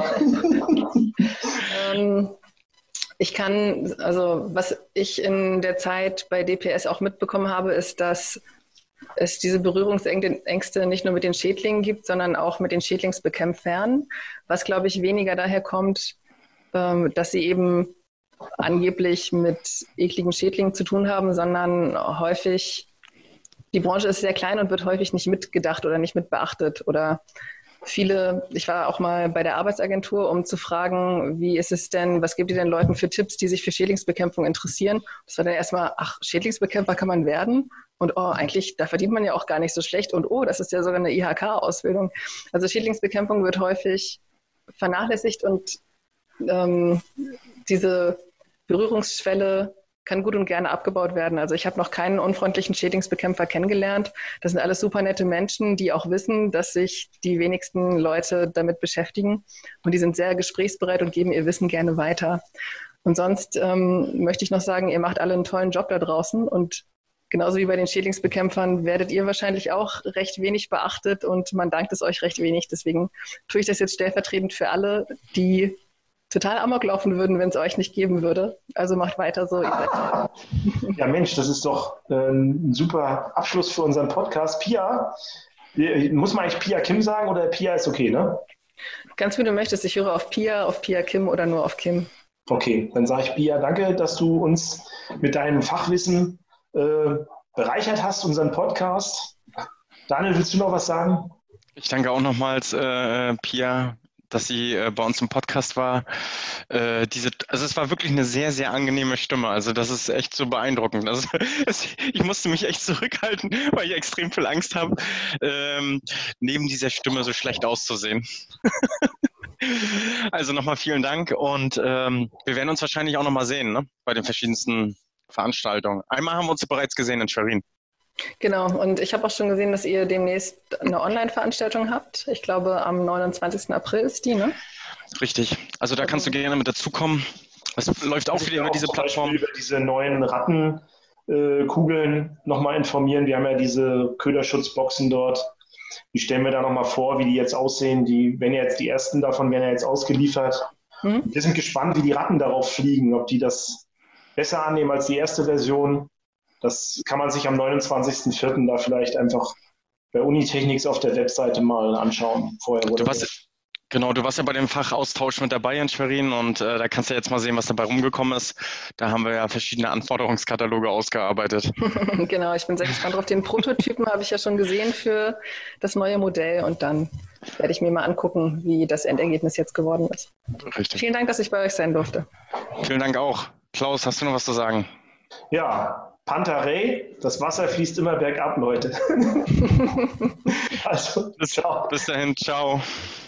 ähm, ich kann, also was ich in der Zeit bei D P S auch mitbekommen habe, ist, dass es diese Berührungsängste nicht nur mit den Schädlingen gibt, sondern auch mit den Schädlingsbekämpfern. Was, glaube ich, weniger daher kommt, ähm, dass sie eben angeblich mit ekligen Schädlingen zu tun haben, sondern häufig, die Branche ist sehr klein und wird häufig nicht mitgedacht oder nicht mit beachtet. Oder viele, ich war auch mal bei der Arbeitsagentur, um zu fragen, wie ist es denn, was gibt ihr denn Leuten für Tipps, die sich für Schädlingsbekämpfung interessieren? Das war dann erstmal, ach, Schädlingsbekämpfer kann man werden? Und oh, eigentlich, da verdient man ja auch gar nicht so schlecht. Und oh, das ist ja sogar eine I H K-Ausbildung. Also Schädlingsbekämpfung wird häufig vernachlässigt und ähm, diese Berührungsschwelle kann gut und gerne abgebaut werden. Also ich habe noch keinen unfreundlichen Schädlingsbekämpfer kennengelernt. Das sind alles super nette Menschen, die auch wissen, dass sich die wenigsten Leute damit beschäftigen. Und die sind sehr gesprächsbereit und geben ihr Wissen gerne weiter. Und sonst ähm, möchte ich noch sagen, ihr macht alle einen tollen Job da draußen. Und genauso wie bei den Schädlingsbekämpfern werdet ihr wahrscheinlich auch recht wenig beachtet und man dankt es euch recht wenig. Deswegen tue ich das jetzt stellvertretend für alle, die total amok laufen würden, wenn es euch nicht geben würde. Also macht weiter so. Ja, Mensch, das ist doch äh, ein super Abschluss für unseren Podcast. Pia, muss man eigentlich Pia Kim sagen oder Pia ist okay, ne? Ganz wie du möchtest. Ich höre auf Pia, auf Pia Kim oder nur auf Kim. Okay, dann sage ich Pia, danke, dass du uns mit deinem Fachwissen äh, bereichert hast, unseren Podcast. Daniel, willst du noch was sagen? Ich danke auch nochmals, äh, Pia, dass sie äh, bei uns im Podcast war. Äh, diese, also es war wirklich eine sehr, sehr angenehme Stimme. Also das ist echt so beeindruckend. Also es, ich musste mich echt zurückhalten, weil ich extrem viel Angst habe, ähm, neben dieser Stimme so schlecht auszusehen. Also nochmal vielen Dank und ähm, wir werden uns wahrscheinlich auch nochmal sehen, ne? Bei den verschiedensten Veranstaltungen. Einmal haben wir uns bereits gesehen in Schwerin. Genau, und ich habe auch schon gesehen, dass ihr demnächst eine Online-Veranstaltung habt. Ich glaube, am neunundzwanzigsten April ist die, ne? Richtig. Also da kannst du gerne mit dazukommen. Es läuft auch wieder über diese Plattform. Über diese neuen Rattenkugeln äh, nochmal informieren. Wir haben ja diese Köderschutzboxen dort. Die stellen wir da nochmal vor, wie die jetzt aussehen. Die werden ja jetzt, die ersten davon werden ja jetzt ausgeliefert. Hm? Wir sind gespannt, wie die Ratten darauf fliegen, ob die das besser annehmen als die erste Version. Das kann man sich am neunundzwanzigsten vierten da vielleicht einfach bei Unitechnics auf der Webseite mal anschauen. Vorher du, warst, Genau, du warst ja bei dem Fachaustausch mit dabei in Schwerin und äh, da kannst du jetzt mal sehen, was dabei rumgekommen ist. Da haben wir ja verschiedene Anforderungskataloge ausgearbeitet. Genau, ich bin sehr gespannt drauf. Den Prototypen habe ich ja schon gesehen für das neue Modell und dann werde ich mir mal angucken, wie das Endergebnis jetzt geworden ist. Richtig. Vielen Dank, dass ich bei euch sein durfte. Vielen Dank auch. Klaus, hast du noch was zu sagen? Ja, Pantarei, das Wasser fließt immer bergab, Leute. Also, bis, ciao. bis dahin, ciao.